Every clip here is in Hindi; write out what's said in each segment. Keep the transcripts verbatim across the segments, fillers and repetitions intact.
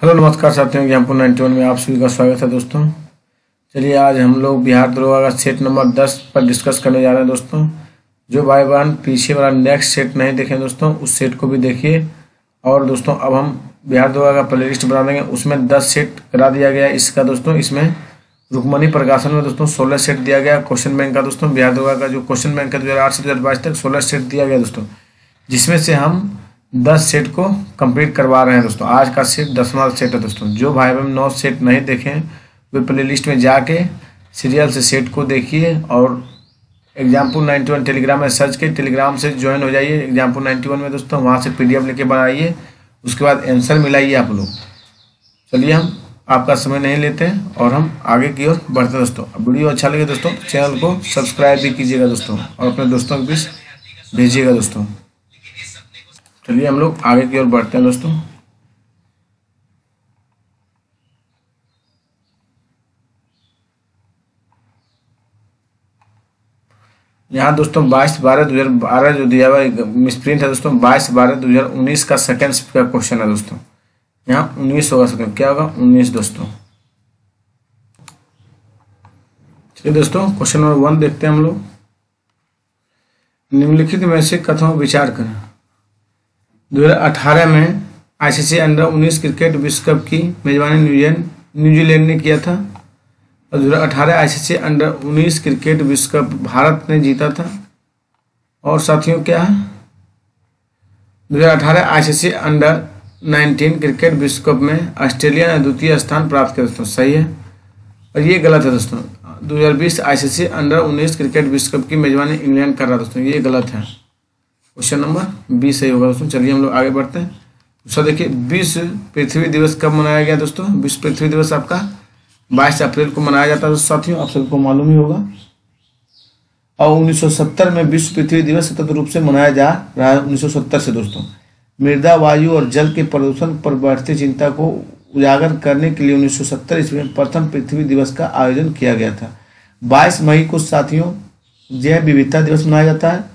हेलो नमस्कार साथियों, एग्जाम्पल नाइन्टी वन में आप सभी का स्वागत है दोस्तों। चलिए आज हम लोग बिहार दरोगा का सेट नंबर दस पर डिस्कस करने जा रहे हैं दोस्तों। जो भाई बहन पीछे वाला नेक्स्ट सेट नहीं देखें दोस्तों, उस सेट को भी देखिए। और दोस्तों अब हम बिहार दरोगा का प्ले लिस्ट बना देंगे, उसमें दस सेट करा दिया गया है इसका दोस्तों। इसमें रुकमणी प्रकाशन में दोस्तों सोलह सेट दिया गया क्वेश्चन बैंक का दोस्तों। बिहार दरोगा का जो क्वेश्चन बैंक है दो हज़ार आठ से दो हज़ार बाईस तक सोलह सेट दिया गया दोस्तों, जिसमें से हम दस सेट को कंप्लीट करवा रहे हैं दोस्तों। आज का सेट दसवां सेट है दोस्तों। जो भाई बहन नौ सेट नहीं देखें वे प्ले लिस्ट में जाके सीरियल से सेट को देखिए और एग्जाम्पल नाइन्टी वन टेलीग्राम में सर्च के टेलीग्राम से ज्वाइन हो जाइए एग्जाम्पल नाइन्टी वन में दोस्तों। वहाँ से पीडीएफ लेके बनाइए, उसके बाद आंसर मिलाइए आप लोग। चलिए हम आपका समय नहीं लेते हैं और हम आगे की ओर बढ़ते हैं दोस्तों। वीडियो अच्छा लगे दोस्तों चैनल को सब्सक्राइब भी कीजिएगा दोस्तों और अपने दोस्तों के बीच भेजिएगा दोस्तों। चलिए हम लोग आगे की ओर बढ़ते हैं दोस्तों। यहाँ दोस्तों बाईस बारह दो हजार बारह जो दिया हुआ मिसप्रिंट है दोस्तों, बाईस बारह दो हजार उन्नीस का सेकेंड का क्वेश्चन है दोस्तों। यहाँ उन्नीस होगा सेकेंड, क्या होगा उन्नीस दोस्तों। चलिए दोस्तों क्वेश्चन नंबर वन देखते हैं हम लोग। निम्नलिखित में से कथनों पर विचार करें। दो हज़ार अठारह में आईसीसी अंडर उन्नीस क्रिकेट विश्व कप की मेजबानी न्यूजीलैंड न्यूजीलैंड ने किया था और दो हज़ार अठारह आईसीसी अंडर उन्नीस क्रिकेट विश्व कप भारत ने जीता था। और साथियों क्या है, दो हज़ार अठारह आईसीसी अंडर उन्नीस क्रिकेट विश्व कप में ऑस्ट्रेलिया ने द्वितीय स्थान प्राप्त किया दोस्तों, सही है। और ये गलत है दोस्तों। दो हज़ार बीस आईसीसी अंडर उन्नीस क्रिकेट विश्व कप की मेजबानी इंग्लैंड कर रहा दोस्तों, ये गलत है। क्वेश्चन नंबर बी सही होगा दोस्तों। चलिए हम लोग आगे बढ़ते हैं। दूसरा देखिए, विश्व पृथ्वी दिवस कब मनाया गया दोस्तों। विश्व पृथ्वी दिवस आपका बाईस अप्रैल को मनाया जाता है साथियों, आप सबको मालूम ही होगा। और उन्नीस सौ सत्तर में विश्व पृथ्वी दिवस सतत रूप से मनाया जा रहा है उन्नीस सौ सत्तर से दोस्तों। मृदा, वायु और जल के प्रदूषण पर बढ़ती चिंता को उजागर करने के लिए उन्नीस सौ सत्तर ईस्वी में प्रथम पृथ्वी दिवस का आयोजन किया गया था। बाईस मई को साथियों जैव विविधता दिवस मनाया जाता है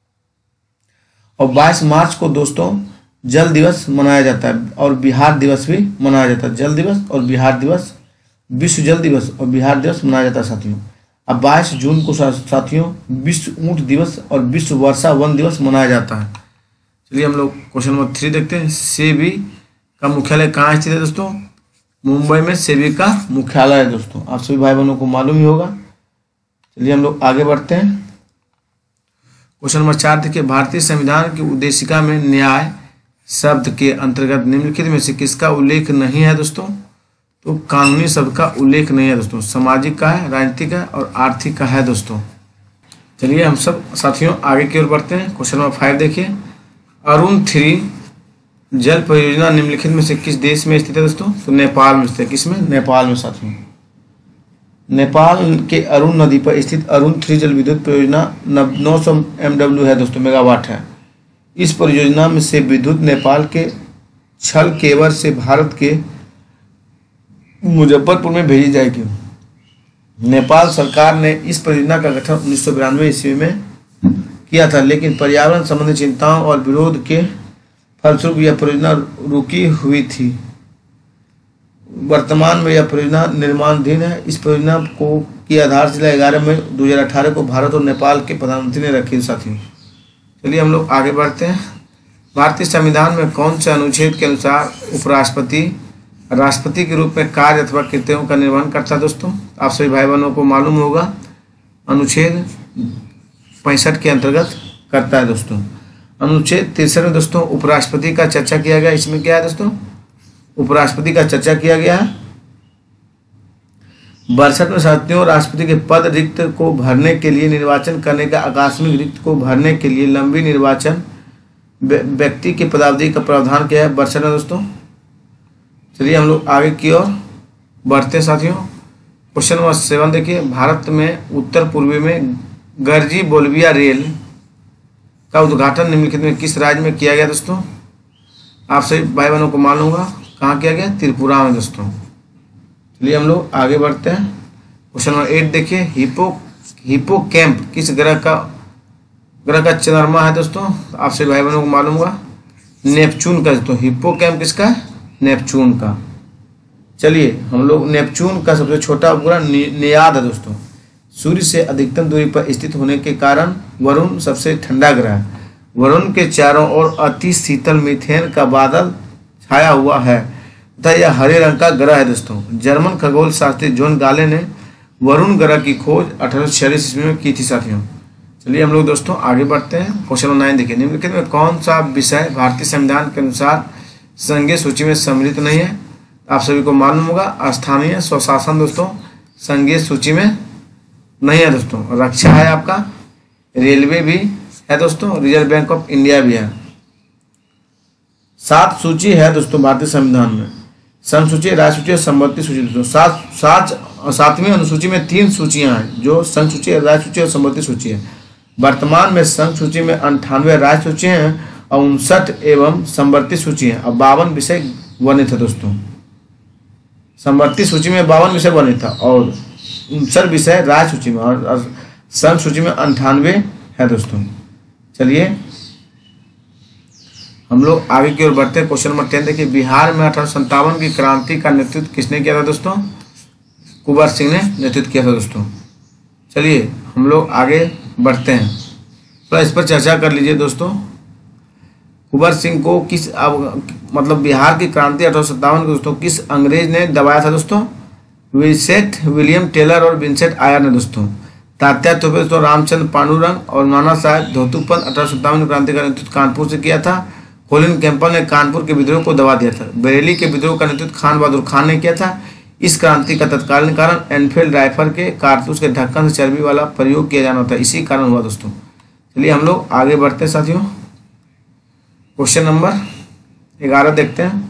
और बाईस मार्च को दोस्तों जल दिवस मनाया जाता है और बिहार दिवस भी मनाया जाता है। जल दिवस और बिहार दिवस, विश्व जल दिवस और बिहार दिवस मनाया जाता है साथियों। अब बाईस जून को साथियों विश्व ऊंट दिवस और विश्व वर्षा वन दिवस मनाया जाता है। चलिए हम लोग क्वेश्चन नंबर थ्री देखते हैं। सेबी का मुख्यालय कहाँ स्थित है दोस्तों। मुंबई में सेबी का मुख्यालय है दोस्तों, आप सभी भाई बहनों को मालूम ही होगा। चलिए हम लोग आगे बढ़ते हैं। क्वेश्चन नंबर चार देखिए, भारतीय संविधान की उद्देशिका में न्याय शब्द के अंतर्गत निम्नलिखित में से किसका उल्लेख नहीं है दोस्तों। तो कानूनी शब्द का उल्लेख नहीं है दोस्तों, सामाजिक का है, राजनीतिक है और आर्थिक का है दोस्तों। चलिए हम सब साथियों आगे की ओर बढ़ते हैं। क्वेश्चन नंबर फाइव देखिए, अरुण थ्री जल परियोजना निम्नलिखित में से किस देश में स्थित है दोस्तों। तो नेपाल में स्थित है। किसमें, नेपाल में साथियों। नेपाल के अरुण नदी पर स्थित अरुण थ्री जल विद्युत परियोजना नौ सौ एम डब्ल्यू है दोस्तों, मेगावाट है। इस परियोजना में से विद्युत नेपाल के छल केवर से भारत के मुजफ्फरपुर में भेजी जाएगी। नेपाल सरकार ने इस परियोजना का गठन उन्नीस सौ बिरानवे ईस्वी में किया था, लेकिन पर्यावरण संबंधी चिंताओं और विरोध के फलस्वरूप यह परियोजना रुकी हुई थी। वर्तमान में यह परियोजना निर्माणाधीन है। इस परियोजना को की आधारशिला ग्यारह मई दो हज़ार अठारह को भारत और नेपाल के प्रधानमंत्री ने रखी साथियों। चलिए हम लोग आगे बढ़ते हैं। भारतीय संविधान में कौन से अनुच्छेद के अनुसार उपराष्ट्रपति राष्ट्रपति के रूप में कार्य अथवा कृत्यों का निर्वहन करता है दोस्तों। आप सभी भाई बहनों को मालूम होगा, अनुच्छेद पैंसठ के अंतर्गत करता है दोस्तों। अनुच्छेद तिरसठ में दोस्तों उपराष्ट्रपति का चर्चा किया गया। इसमें क्या है दोस्तों, उपराष्ट्रपति का चर्चा किया गया है। बासठ में साथियों राष्ट्रपति के पद रिक्त को भरने के लिए निर्वाचन करने का, आकस्मिक रिक्त को भरने के लिए लंबी निर्वाचन व्यक्ति की पदावधि का प्रावधान किया है बासठ में दोस्तों। चलिए हम लोग आगे की ओर बढ़ते हैं साथियों। क्वेश्चन नंबर सेवन देखिए, भारत में उत्तर पूर्वी में गर्जी बोल्विया रेल का उद्घाटन निम्नलिखित में किस राज्य में किया गया दोस्तों। आप सभी भाई बहनों को मालूम होगा कहाँ किया गया, त्रिपुरा में दोस्तों। चलिए हम लोग आगे बढ़ते हैं। क्वेश्चन नंबर एट देखिए, हिपो हिप्पोकैम्प किस ग्रह का ग्रह का चंद्रमा है दोस्तों। आप सभी भाई बहनों को मालूम होगा नेपच्यून का दोस्तों। हिप्पोकैम्प किसका है, नेपच्यून का। चलिए हम लोग नेपच्यून का सबसे छोटा उपग्रह नियाद है दोस्तों। सूर्य से अधिकतम दूरी पर स्थित होने के कारण वरुण सबसे ठंडा ग्रह है। वरुण के चारों ओर अति शीतल मीथेन का बादल छाया हुआ है तथा यह हरे रंग का ग्रह है दोस्तों। जर्मन खगोल शास्त्री जॉन गाले ने वरुण ग्रह की खोज अठारह सौ छियालीस ईस्वी में की थी साथियों। चलिए हम लोग दोस्तों आगे बढ़ते हैं। क्वेश्चन नंबर नाइन देखिए, निम्नलिखित में कौन सा विषय भारतीय संविधान के अनुसार संघीय सूची में सम्मिलित नहीं है? आप सभी को मालूम होगा स्थानीय स्वशासन दोस्तों संघीय सूची में नहीं है दोस्तों। रक्षा है आपका, रेलवे भी है दोस्तों, रिजर्व बैंक ऑफ इंडिया भी है। सात सूची है दोस्तों भारतीय संविधान में, संघ सूची, राज्य सूची और संबंधित सूची दोस्तों। सात सात सातवीं अनुसूची में तीन सूचियां हैं जो संघ सूची, राज्य सूची और संबंधित सूची है। वर्तमान में संघ सूची में अंठानवे राज्य सूची हैं और उनसठ एवं संवर्ती सूची है और बावन विषय वर्णित है दोस्तों। संवर्ती सूची में बावन विषय वर्णित था और उनसठ विषय राज्य सूची में और संघ सूची में अंठानवे है दोस्तों। चलिए हम लोग आगे की ओर बढ़ते हैं। क्वेश्चन नंबर टेन देखिए, बिहार में अठारह सौ संतावन की क्रांति का नेतृत्व किसने किया था दोस्तों? कुंवर सिंह ने नेतृत्व किया था दोस्तों। चलिए हम लोग आगे बढ़ते हैं, तो इस पर चर्चा कर लीजिए दोस्तों। कुंवर सिंह को किस अब मतलब बिहार की क्रांति अठारह सौ सत्तावन को दोस्तों किस अंग्रेज ने दबाया था दोस्तों? विंसेंट विलियम टेलर और विंसेंट आयर ने दोस्तों। तात्या तोपे दोस्तों रामचंद्र पांडुरंग और नाना साहेब धोतुपंत अठारह सौ सत्तावन क्रांति का नेतृत्व कानपुर से किया था। कोलिन कैंपबेल ने कानपुर के विद्रोह को दबा दिया था। बरेली के विद्रोह का नेतृत्व खान बहादुर खान ने किया था। इस क्रांति का तत्कालीन कारण एनफील्ड राइफल के कारतूस के ढक्कन से चर्बी वाला प्रयोग किया जाना था, इसी कारण हुआ दोस्तों। चलिए हम लोग आगे बढ़ते हैं साथियों। क्वेश्चन नंबर ग्यारह देखते हैं।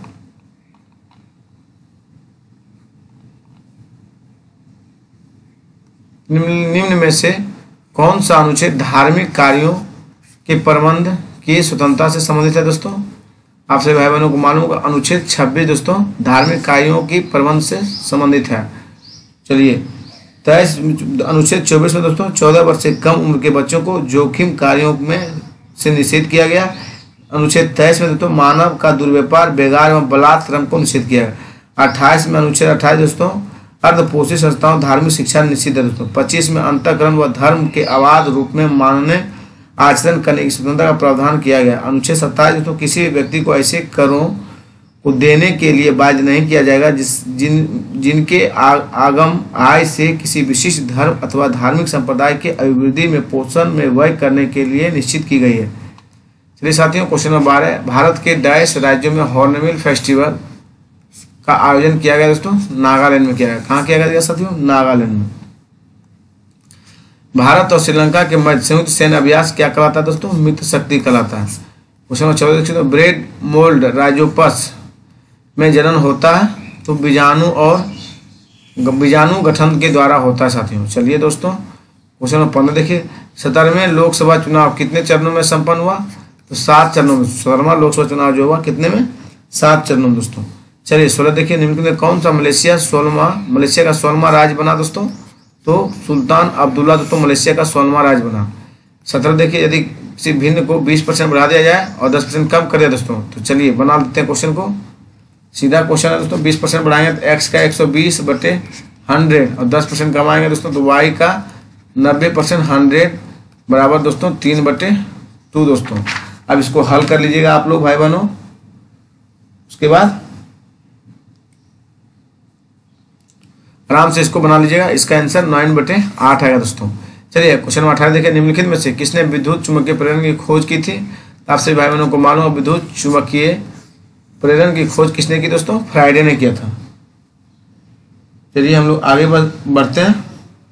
निम्न में से कौन सा अनुच्छेद धार्मिक कार्यों के प्रबंध की स्वतंत्रता से संबंधित है दोस्तों? आप सभी भाई बहनों को मालूम होगा अनुच्छेद छब्बीस दोस्तों धार्मिक कार्यों की प्रबंध से संबंधित है। चलिए तेईस अनुच्छेद चौबीस में दोस्तों चौदह वर्ष से कम उम्र के बच्चों को जोखिम कार्यों में से निषेध किया गया। अनुच्छेद तेईस में दोस्तों मानव का दुर्व्यापार, बेगार एवं बलात्कार को निषेध किया गया। अट्ठाईस में अनुच्छेद अट्ठाईस दोस्तों अर्धपोषित संस्थाओं धार्मिक शिक्षा निषिद्ध है दोस्तों। पच्चीस में अंतःकरण व धर्म के अबाध रूप में मानने आचरण करने की स्वतंत्रता का प्रावधान किया गया। अनुच्छेद सत्ताईस दोस्तों किसी व्यक्ति को ऐसे करों को देने के लिए बाध्य नहीं किया जाएगा जिस जिन जिनके आ, आगम आय से किसी विशिष्ट धर्म अथवा धार्मिक संप्रदाय के अभिवृद्धि में पोषण में व्यय करने के लिए निश्चित की गई है। चलिए साथियों क्वेश्चन नंबर बारह, भारत के डैश राज्यों में हॉर्नबिल फेस्टिवल का आयोजन किया गया दोस्तों? नागालैंड में किया गया। कहाँ किया गया साथियों? नागालैंड में। भारत और श्रीलंका के मध्य संयुक्त सैन्य अभ्यास क्या कहलाता है दोस्तों? मित्र शक्ति कहलाता है। क्वेश्चन नंबर चौदह देखिए, ब्रेड मोल्ड राइजोपस में जनन होता है तो बीजाणु और बीजाणु गठन के द्वारा होता है साथियों। चलिए दोस्तों क्वेश्चन नंबर पंद्रह देखिए, सत्रहवें लोकसभा चुनाव कितने चरणों में संपन्न हुआ? तो सात चरणों में। सत्रहवां लोकसभा चुनाव जो हुआ कितने में? सात चरणों में दोस्तों। चलिए सोलह देखिए, निम्नलिखित में कौन सा मलेशिया सोलहवां मलेशिया का सोलहवां राज्य बना दोस्तों? तो सुल्तान अब्दुल्ला दोस्तों मलेशिया का सोलहवां राज्य बना। सत्रह देखिए, यदि किसी भिन्न को बीस परसेंट बढ़ा दिया जाए और दस परसेंट कम कर दिया दोस्तों, तो चलिए बना देते हैं क्वेश्चन को। सीधा क्वेश्चन है दोस्तों, बीस परसेंट बढ़ाएंगे तो एक्स का एक सौ बीस बटे हंड्रेड और दस परसेंट कमाएंगे दोस्तों तो वाई का नब्बे परसेंट हंड्रेड बराबर दोस्तों तीन बटे टू दोस्तों। अब इसको हल कर लीजिएगा आप लोग भाई बहनों। उसके बाद आराम से इसको बना लीजिएगा। इसका आंसर नाइन बटे आठ आएगा दोस्तों। चलिए क्वेश्चन नंबर अठारह देखिए, निम्नलिखित में से किसने विद्युत चुम्बकीय प्रेरण की खोज की थी? आप सभी भाई बहनों को मालूम है विद्युत चुम्बकीय प्रेरण की खोज किसने की दोस्तों? फ्राइडे ने किया था। चलिए हम लोग आगे बढ़ते हैं।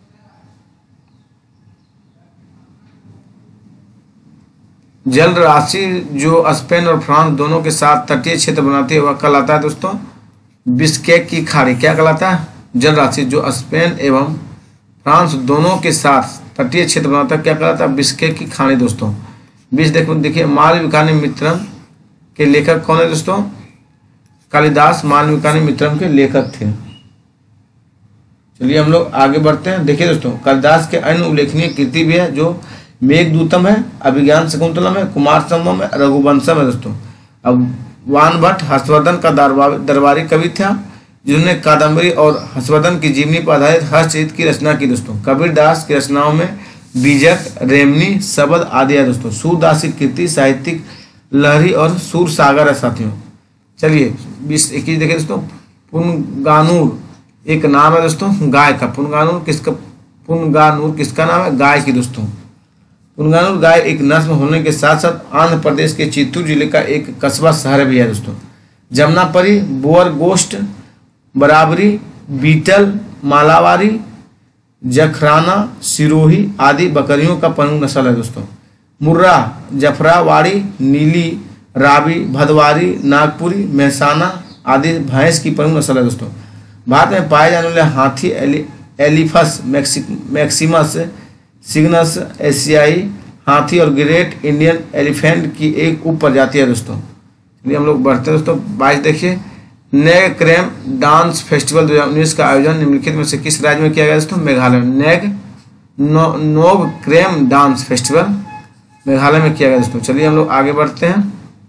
जल राशि जो स्पेन और फ्रांस दोनों के साथ तटीय क्षेत्र बनाती है वह कहलाता है दोस्तों बिस्केक की खाड़ी। क्या कहलाता है? जल राशि जो स्पेन एवं फ्रांस दोनों के साथ तटीय क्षेत्र बनाता है क्या कहलाता है? बिस्केक की खाड़ी दोस्तों। बीस देखो देखिए, मालविकाग्नि मित्रम के लेखक कौन है दोस्तों? कालिदास मालविकाग्नि मित्रम के लेखक थे। चलिए हम लोग आगे बढ़ते हैं। देखिए दोस्तों, कालिदास के अन्य उल्लेखनीय कृति भी है जो मेघदूतम है, अभिज्ञान शकुंतलम है, कुमार संभवम है, रघुवंशम है दोस्तों। अब वान भट्ट हर्षवर्धन का दरबारी कवि था जिन्होंने कादम्बरी और हर्षवर्धन की जीवनी पर आधारित हर्षचरित की रचना की दोस्तों। कबीरदास की रचनाओं में बीजक, रेमनी, शबद आदि है दोस्तों। सूरदास की कृति साहित्यिक लहरी और सूर सागर है साथियों। चलिए बीस इक्कीस देखिए दोस्तों, पुनगानुर एक नाम है दोस्तों गाय का। पुनगानुर किसका पुनगानुर किसका नाम है? गाय की दोस्तों। पुनगानुर गाय एक नस्ल होने के साथ साथ आंध्र प्रदेश के चित्तूर जिले का एक कस्बा शहर भी है दोस्तों। जमुनापरी, बोअरगोस्ट, बराबरी, बीटल, मालावारी, जखराना, सिरोही आदि बकरियों का प्रमुख नस्ल है दोस्तों। मुर्रा, जफरावाड़ी, नीली, रावी, भदवारी, नागपुरी, मेहसाना आदि भैंस की प्रमुख नस्ल है दोस्तों। भारत में पाए जाने वाले हाथी एलि, एलिफस मैक्सिमस सिग्नस एशियाई हाथी और ग्रेट इंडियन एलिफेंट की एक उप प्रजाति है दोस्तों। चलिए हम लोग बढ़ते हैं दोस्तों। बाईस देखिए, नेग क्रेम डांस फेस्टिवल दो हजार उन्नीस का आयोजन निम्नलिखित में से किस राज्य में किया गया दोस्तों? मेघालय। नेग नो, Nongkrem dance festival Meghalaya में किया गया दोस्तों। चलिए हम लोग आगे बढ़ते हैं।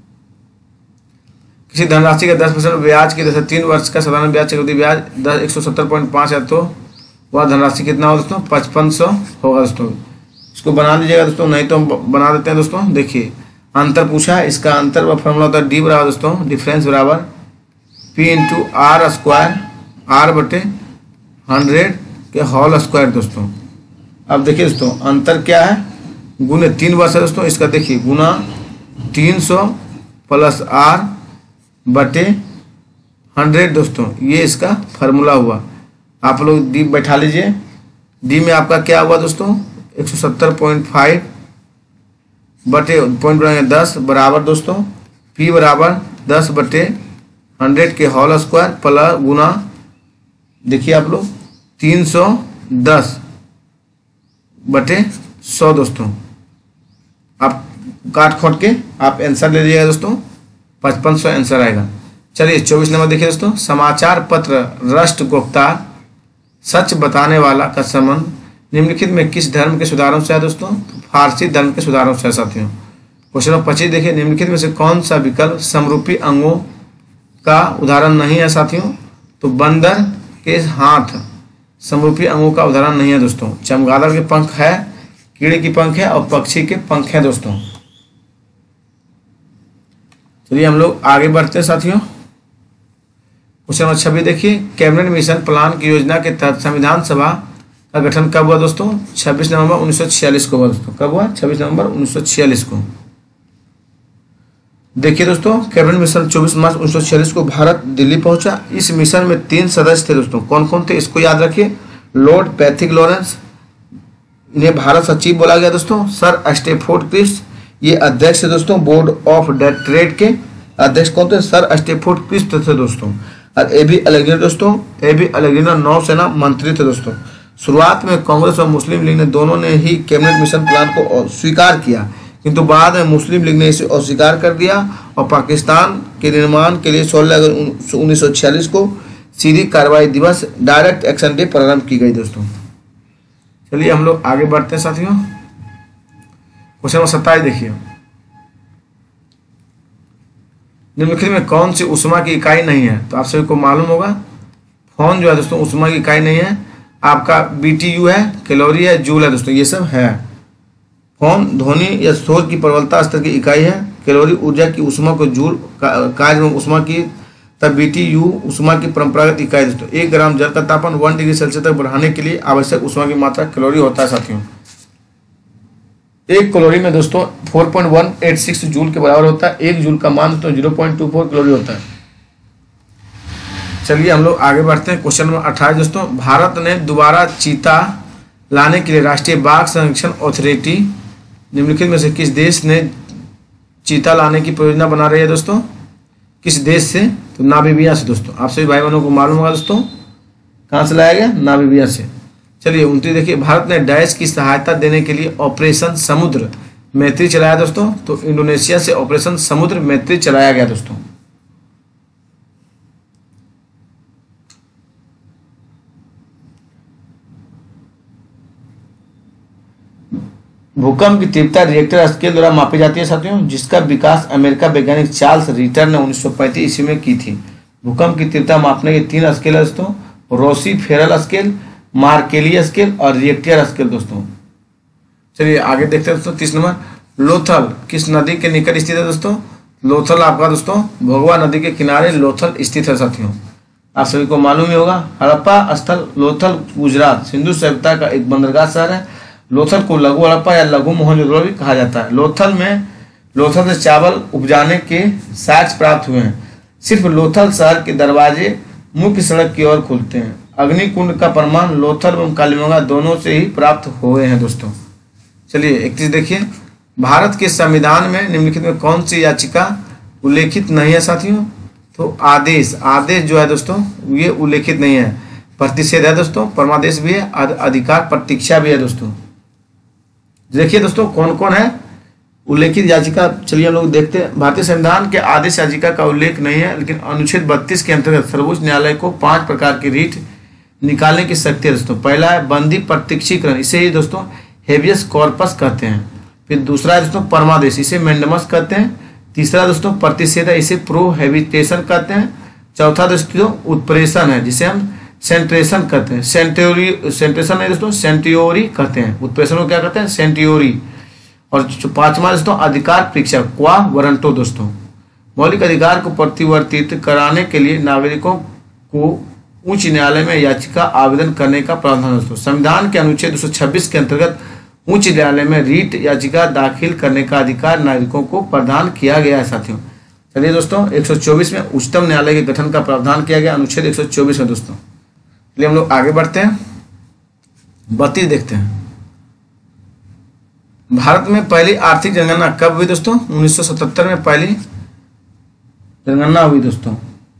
किसी धनराशि का दस परसेंट ब्याज की दर से तीन वर्ष का साधारण ब्याज चक्रवृद्धि ब्याज दस एक सौ सत्तर पॉइंट पाँच है तो वह धनराशि कितना होगा दोस्तों? पचपन सौ होगा दोस्तों। इसको बना लीजिएगा दोस्तों, नहीं तो हम बना देते हैं दोस्तों। देखिए अंतर पूछा है, इसका अंतर व फॉर्मूला होता है डी बराबर दोस्तों डिफरेंस बराबर P into R square R बटे हंड्रेड के होल स्क्वायर दोस्तों। अब देखिए दोस्तों अंतर क्या है? गुने तीन वर्ष है दोस्तों। इसका देखिए गुना तीन सौ प्लस आर बटे हंड्रेड दोस्तों, ये इसका फार्मूला हुआ। आप लोग डी बैठा लीजिए। डी में आपका क्या हुआ दोस्तों? एक सौ सत्तर पॉइंट फाइव बटे पॉइंट बनाएंगे दस बराबर दोस्तों पी बराबर दस बटे हंड्रेड के होल स्क्वायर प्लस गुना देखिए आप लोग तीन सौ दस बटे सौ दोस्तों। आप काट खोट के आप आंसर ले लीजिएगा दोस्तों, पचपन सौ आंसर आएगा। चलिए चौबीस नंबर देखिए दोस्तों, समाचार पत्र राष्ट्रगोप्ता सच बताने वाला का संबंध निम्नलिखित में किस धर्म के सुधारों से है दोस्तों? तो फारसी धर्म के सुधारों से है साथियों। क्वेश्चन नंबर पच्चीस देखिए, निम्नलिखित में से कौन सा विकल्प समरूपी अंगों का उदाहरण नहीं है साथियों? तो बंदर के हाथ समरूपी अंगों का उदाहरण नहीं है दोस्तों। चमगादड़ के पंख है, कीड़े की पंख है और पक्षी के पंख है दोस्तों। चलिए हम लोग आगे बढ़ते हैं साथियों। क्वेश्चन नंबर छब्बीस देखिए, कैबिनेट मिशन प्लान की योजना के तहत संविधान सभा का गठन कब हुआ दोस्तों? छब्बीस नवंबर उन्नीस सौ छियालीस को हुआ दोस्तों। कब हुआ? छब्बीस नवंबर उन्नीस सौ छियालीस को। देखिए दोस्तों, कैबिनेट मिशन चौबीस मार्च उन्नीस सौ छियालीस को भारत दिल्ली पहुंचा। इस मिशन में तीन सदस्य थे दोस्तों। कौन कौन थे इसको याद रखिए। लॉर्ड पैथिक लॉरेंस, इन्हें भारत सचिव बोला गया दोस्तों। सर स्टेफोर्ड क्रिप्स, ये अध्यक्ष थे दोस्तों बोर्ड ऑफ ट्रेड के। अध्यक्ष कौन थे? सर स्टेफोर्ड क्रिप्स थे दोस्तों। और ए बी अलेक्जेंडर दोस्तों, ए बी अलेक्जेंडर नौसेना मंत्री थे दोस्तों। शुरुआत में कांग्रेस और मुस्लिम लीग ने दोनों ने ही कैबिनेट मिशन प्लान को स्वीकार किया, किंतु बाद में मुस्लिम लीग ने इसे अस्वीकार कर दिया और पाकिस्तान के निर्माण के लिए सोलह अगस्त उन्नीस सौ छियालीस को सीधी कार्रवाई दिवस डायरेक्ट एक्शन डे प्रारंभ की गई दोस्तों। चलिए हम लोग आगे बढ़ते हैं साथियों। क्वेश्चन नंबर सत्ताईस देखिए, निम्नलिखित में कौन सी उष्मा की इकाई नहीं है? तो आप सभी को मालूम होगा फोन जो है दोस्तों उष्मा की इकाई नहीं है। आपका बीटीयू है, कैलोरी है, जूल है दोस्तों, ये सब है। फोन ध्वनि या शोर की प्रबलता स्तर की इकाई है। कैलोरी ऊर्जा की उष्मा को जूल कार्य में उष्मा की, तब बीटीयू उष्मा की परंपरागत इकाई दोस्तों। एक ग्राम जल का तापमान वन डिग्री सेल्सियस तक बढ़ाने के लिए आवश्यक उष्मा की मात्रा कैलोरी होता है साथियों। एक कैलोरी में दोस्तों चार पॉइंट एक आठ छह जूल के बराबर होता है। एक जूल का मान दोस्तों जीरो पॉइंट दो चार कैलोरी होता है। चलिए हम लोग आगे बढ़ते हैं। क्वेश्चन नंबर अट्ठाईस दोस्तों, भारत ने दोबारा चीता लाने के लिए राष्ट्रीय बाघ संरक्षण अथॉरिटी निम्नलिखित में से किस देश ने चीता लाने की परियोजना बना रही है दोस्तों? किस देश से? तो नामीबिया से दोस्तों। आप सभी भाई बहनों को मालूम होगा दोस्तों कहाँ से लाया गया? नामीबिया से। चलिए उनतीस देखिए, भारत ने डैश की सहायता देने के लिए ऑपरेशन समुद्र मैत्री चलाया दोस्तों। तो इंडोनेशिया से ऑपरेशन समुद्र मैत्री चलाया गया दोस्तों। भूकंप की तीव्रता रिएक्टर स्केल द्वारा मापी जाती है साथियों, जिसका विकास अमेरिका वैज्ञानिक चार्ल्स रिटर ने उन्नीस सौ पैंतीस ईस्वी में की थी। भूकंप की तीव्रता मापने के तीन स्केल है दोस्तों, Rossi Forel scale, Mercalli scale और रिएक्टर स्केल दोस्तों। चलिए आगे देखते हैं दोस्तों। तीस नंबर, लोथल किस नदी के निकट स्थित है दोस्तों? लोथल आपका दोस्तों भोगवा नदी के किनारे लोथल स्थित है साथियों, आप सभी को मालूम ही होगा। हड़प्पा स्थल लोथल गुजरात सिंधु सभ्यता का एक बंदरगाह शहर है। लोथल को लघु हड़प्पा या लघु मोहनजोदड़ो भी कहा जाता है। लोथल में लोथल से चावल उपजाने के साक्ष्य प्राप्त हुए हैं। सिर्फ लोथल शहर के दरवाजे मुख्य सड़क की ओर खुलते हैं। अग्निकुंड का प्रमाण लोथल एवं कालीगंगा दोनों से ही प्राप्त हुए हैं दोस्तों। चलिए इकतीस देखिए, भारत के संविधान में निम्नलिखित में कौन सी याचिका उल्लेखित नहीं है साथियों? तो आदेश, आदेश जो है दोस्तों ये उल्लेखित नहीं है। प्रतिषेध है दोस्तों, परमादेश भी है, अधिकार प्रतीक्षा भी है दोस्तों। देखिए दोस्तों कौन कौन है उल्लेखित याचिका, चलिए हम लोग देखते हैं। भारतीय संविधान के आदेश याचिका का उल्लेख नहीं है, लेकिन अनुच्छेद बत्तीस के अंतर्गत सर्वोच्च न्यायालय को पांच प्रकार की रीट निकालने की शक्ति है दोस्तों। पहला है बंदी प्रत्यक्षीकरण, इसे ही दोस्तों हेबियस कॉर्पस कहते हैं। फिर दूसरा है दोस्तों परमादेश, इसे मैंडेमस कहते हैं। तीसरा दोस्तों प्रतिषेध है, इसे प्रोहिबिटेशन कहते हैं। चौथा दोस्तों उत्प्रेषण है, जिसे हम सेंट्रेशन कहते हैं। सेंट्योरी सेंट्रेशन है दोस्तों सेंटियोरी कहते हैं। उत्प्रेषण को क्या कहते हैं? सेंटियोरी। और जो पांचवा दोस्तों अधिकार परीक्षा क्वा वरंटो दोस्तों, मौलिक अधिकार को प्रतिवर्तित कराने के लिए नागरिकों को उच्च न्यायालय में याचिका आवेदन करने का प्रावधान दोस्तों। संविधान के अनुच्छेद दो सौ छब्बीस के अंतर्गत उच्च न्यायालय में रीट याचिका दाखिल करने का अधिकार नागरिकों को प्रदान किया गया है साथियों। चलिए दोस्तों एक सौ चौबीस में उच्चतम न्यायालय के गठन का प्रावधान किया गया अनुच्छेद एक सौ चौबीस में दोस्तों। चलिए हम लोग आगे बढ़ते हैं, बत्तीस देखते हैं। भारत में पहली आर्थिक जनगणना कब हुई दोस्तों? उन्नीस सौ सतहत्तर में पहली जनगणना हुई दोस्तों।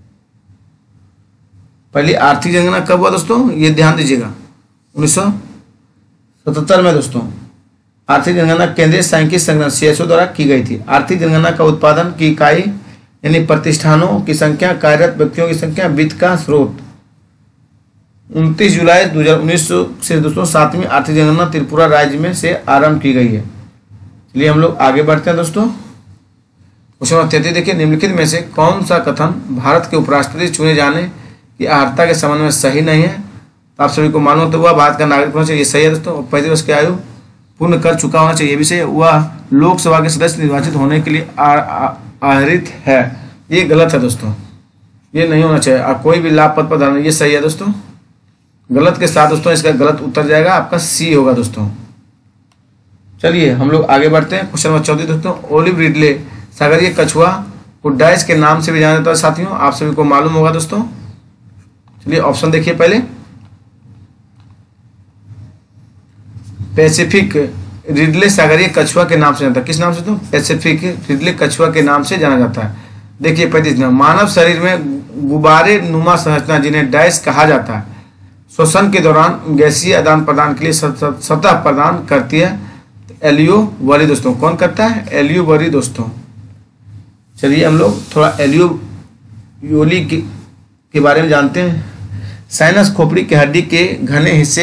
पहली आर्थिक जनगणना कब हुआ दोस्तों? ये ध्यान दीजिएगा, उन्नीस सौ सतहत्तर में दोस्तों आर्थिक जनगणना केंद्रीय सांख्यिकी संगठन सीएसओ द्वारा की गई थी। आर्थिक जनगणना का उत्पादन की इकाई यानी प्रतिष्ठानों की संख्या, कार्यरत व्यक्तियों की संख्या, वित्त का स्रोत। उनतीस जुलाई दो हजार उन्नीस से दोस्तों सातवीं आर्थिक जनगणना त्रिपुरा राज्य में से आरंभ की गई है। चलिए हम लोग आगे बढ़ते हैं दोस्तों। क्वेश्चन नंबर तैंतीस देखिए, निम्नलिखित में से कौन सा कथन भारत के उपराष्ट्रपति चुने जाने की अर्हता के संबंध में सही नहीं है? तो आप सभी को मालूम तो हुआ भारत का नागरिक होना चाहिए, ये सही है दोस्तों। पैंतीस वर्ष की आयु पूर्ण कर चुका होना चाहिए, ये भी सही है। वह लोकसभा के सदस्य निर्वाचित होने के लिए आहरित है, ये गलत है दोस्तों, ये नहीं होना चाहिए। और कोई भी लाभ पद पर धारण, ये सही है दोस्तों। गलत के साथ दोस्तों इसका गलत उत्तर जाएगा, आपका सी होगा दोस्तों। चलिए हम लोग आगे बढ़ते हैं। क्वेश्चन नंबर चौदह दोस्तों, ओलिव रिडले सागरीय कछुआ को डैश के नाम से भी जाना जाता है साथियों, आप सभी को मालूम होगा दोस्तों। चलिए ऑप्शन देखिए पहले, पैसिफिक रिडले सागरीय कछुआ के नाम से जाता है। किस नाम से तो? पैसिफिक रिडले कछुआ के नाम से जाना जाता है। देखिए पैंतीस नंबर, मानव शरीर में गुब्बारे नुमा संरचना जिन्हें डैश कहा जाता है, श्वसन के दौरान गैसीय आदान प्रदान के लिए सतह प्रदान करती है। एलियोवरी दोस्तों, कौन करता है? एलियोवरी दोस्तों। चलिए हम लोग थोड़ा एलियोवरी के, के बारे में जानते हैं। साइनस खोपड़ी के हड्डी के घने हिस्से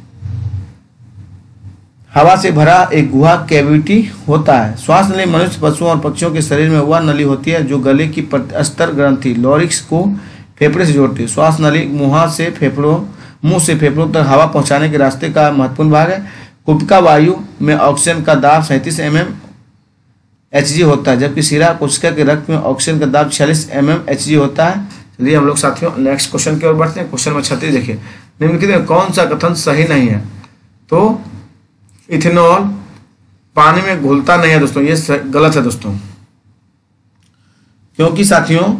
हवा से भरा एक गुहा कैविटी होता है। श्वास नली मनुष्य, पशुओं और पक्षियों के शरीर में वह नली होती है जो गले की अस्तर ग्रंथि लॉरिक्स को फेफड़े से जोड़ती है। श्वास नली मुंह से फेफड़ों मुंह से फेफड़ों तक हवा पहुंचाने के रास्ते का महत्वपूर्ण भाग है। कुपिका वायु में ऑक्सीजन का दाब सैंतीस एम एम एच जी होता है, जबकि शिरा कोशिका के रक्त में ऑक्सीजन का दाब छियालीस एम एम एच जी होता है। चलिए हम लोग साथियों नेक्स्ट क्वेश्चन की ओर बढ़ते हैं। क्वेश्चन नंबर छत्तीस देखिए, निम्नलिखित में कौन सा कथन सही नहीं है? तो इथेनॉल पानी में घुलता नहीं है दोस्तों, ये गलत है दोस्तों। क्योंकि साथियों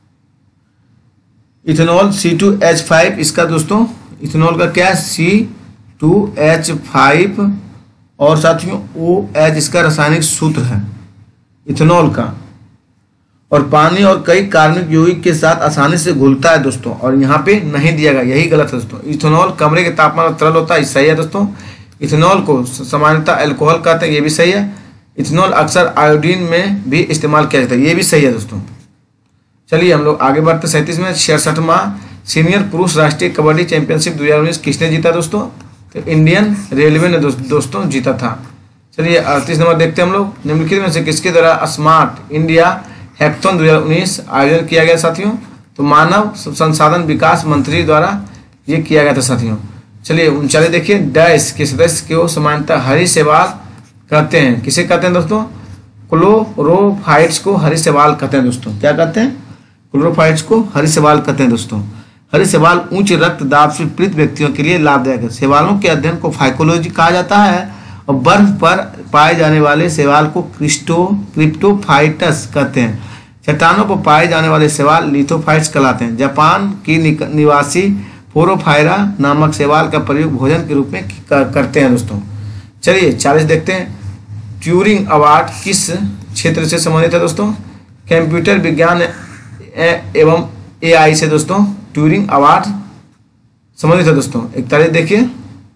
ethanol C two H five इसका दोस्तों, इथेनॉल का क्या है? सी टू एच फाइव और साथियों ओ एच इसका रासायनिक सूत्र है इथेनॉल का, और पानी और कई कार्बनिक यौगिक के साथ आसानी से घुलता है दोस्तों, और यहाँ पे नहीं दिया गया, यही गलत है दोस्तों। इथेनॉल कमरे के तापमान पर तरल होता है, सही है दोस्तों। इथेनॉल को सामान्यतः अल्कोहल कहते हैं, ये भी सही है। इथेनॉल अक्सर आयोडीन में भी इस्तेमाल किया जाता है, ये भी सही है दोस्तों। चलिए हम लोग आगे बढ़ते हैं। सैंतीस में छियासठवां सीनियर पुरुष राष्ट्रीय कबड्डी चैंपियनशिप दो हजार उन्नीस किसने जीता दोस्तों? तो इंडियन रेलवे ने दोस्त, दोस्तों जीता था। चलिए अड़तीस नंबर देखते हैं हम लोग, निम्नलिखित में से किसके द्वारा स्मार्ट इंडिया हैकाथॉन दो हजार उन्नीस आयोजन किया गया साथियों? तो मानव संसाधन विकास मंत्री द्वारा ये किया गया था साथियों। चलिए उनचालीस देखिए, डैश के सदस्य को सामान्यतः हरी शैवाल कहते हैं। किसे कहते हैं दोस्तों? क्लोरोफाइट्स को हरी शैवाल कहते हैं दोस्तों। क्या कहते हैं? क्लोरोफाइट्स को हरी शैवाल कहते हैं दोस्तों। हरी शैवाल उच्च रक्तदाब से पीड़ित व्यक्तियों के लिए लाभदायक है। शैवालों के अध्ययन को फाइकोलॉजी कहा जाता है और बर्फ पर पाए जाने वाले शैवाल को क्रिस्टो क्रिप्टोफाइटस कहते हैं। चट्टानों पर पाए जाने वाले शैवाल लिथोफाइट्स कहलाते हैं। जापान की निवासी फोरोफायरा नामक शैवाल का प्रयोग भोजन के रूप में करते हैं दोस्तों। चलिए चालीस देखते हैं, ट्यूरिंग अवार्ड किस क्षेत्र से संबंधित है दोस्तों? कंप्यूटर विज्ञान एवं एआई से दोस्तों ट्यूरिंग अवार्ड संबंधित है दोस्तों। इकतालीस देखिए,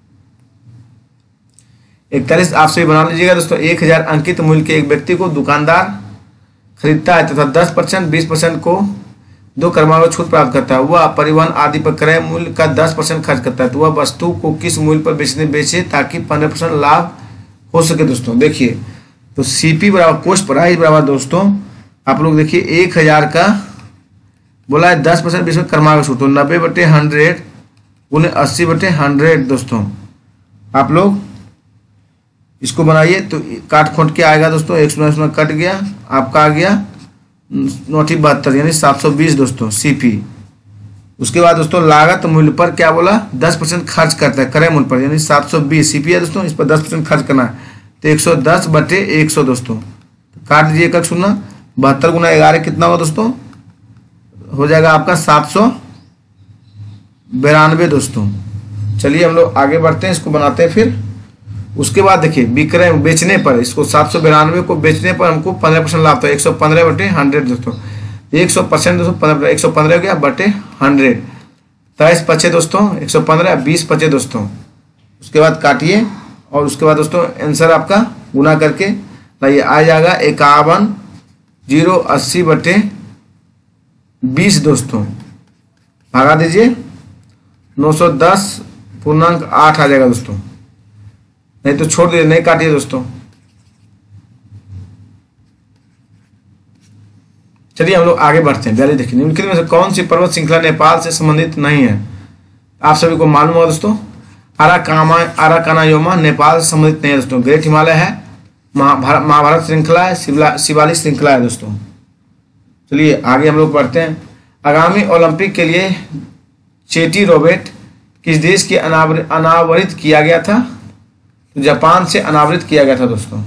इकतालीस आप सभी बना लीजिएगा दोस्तों। एक हजार अंकित मूल्य के एक व्यक्ति को दुकानदार खरीदता है तथा दस परसेंट बीस परसेंट को दो क्रमांक छूट प्राप्त करता है। वह परिवहन आदि पर क्रय मूल्य का दस परसेंट खर्च करता है, तो वह वस्तु को किस मूल्य पर बेचने बेचे ताकि पंद्रह परसेंट लाभ हो सके दोस्तों? देखिए तो सीपी बराबर कॉस्ट प्राइस बराबर दोस्तों आप लोग देखिए एक हजार का बोला है दस परसेंट बीस क्रमांक छूट, तो नब्बे बटे हंड्रेड उन्हें अस्सी बटे हंड्रेड दोस्तों। आप लोग इसको बनाइए तो काट खोट के आएगा दोस्तों। एक सौ में कट गया, आपका आ गया नौटी बहत्तर यानी सात सौ बीस दोस्तों सीपी। उसके बाद दोस्तों लागत मूल्य पर क्या बोला? दस परसेंट खर्च करता है क्रय मूल्य पर, यानी सात सौ बीस सीपी है दोस्तों। इस पर दस परसेंट खर्च करना है तो एक सौ दस बटे एक सौ दोस्तों। काट दीजिए एक सुनना, बहत्तर गुना ग्यारह कितना होगा दोस्तों? हो जाएगा आपका सात सौ बिरानवे दोस्तों। चलिए हम लोग आगे बढ़ते हैं, इसको बनाते हैं फिर। उसके बाद देखिए विक्रय बेचने पर इसको सात सौ बिरानवे को बेचने पर हमको पंद्रह परसेंट लाभ था, एक सौ पंद्रह बटे हंड्रेड दोस्तों। एक सौ परसेंट दोस्तों पंद्रह एक सौ पंद्रह हो गया बटे हंड्रेड, तेईस पचे दोस्तों एक सौ पंद्रह बीस पचे दोस्तों। उसके बाद काटिए और उसके बाद दोस्तों आंसर आपका गुना करके लाइए आ जाएगा इक्यावन जीरो अस्सी बटे बीस दोस्तों। भागा दीजिए नौ सौ दस पूर्णांक आठ आ जाएगा दोस्तों, नहीं तो छोड़ दीजिए, नहीं काटिए दोस्तों। चलिए हम लोग आगे बढ़ते हैं। पहले देखिए निम्नलिखित में से कौन सी पर्वत श्रृंखला नेपाल से संबंधित नहीं है? आप सभी को मालूम होगा दोस्तों अराकामा अराकानायोमा नेपाल से संबंधित नहीं है दोस्तों। ग्रेट हिमालय है, महाभारत महाभारत श्रृंखला है, शिवला शिवालिक श्रृंखला है दोस्तों। चलिए आगे हम लोग बढ़ते हैं। आगामी ओलंपिक के लिए चेटी रोबोट किस देश के अनावरित अनावरित किया गया था? तो जापान से अनावरित किया गया था दोस्तों।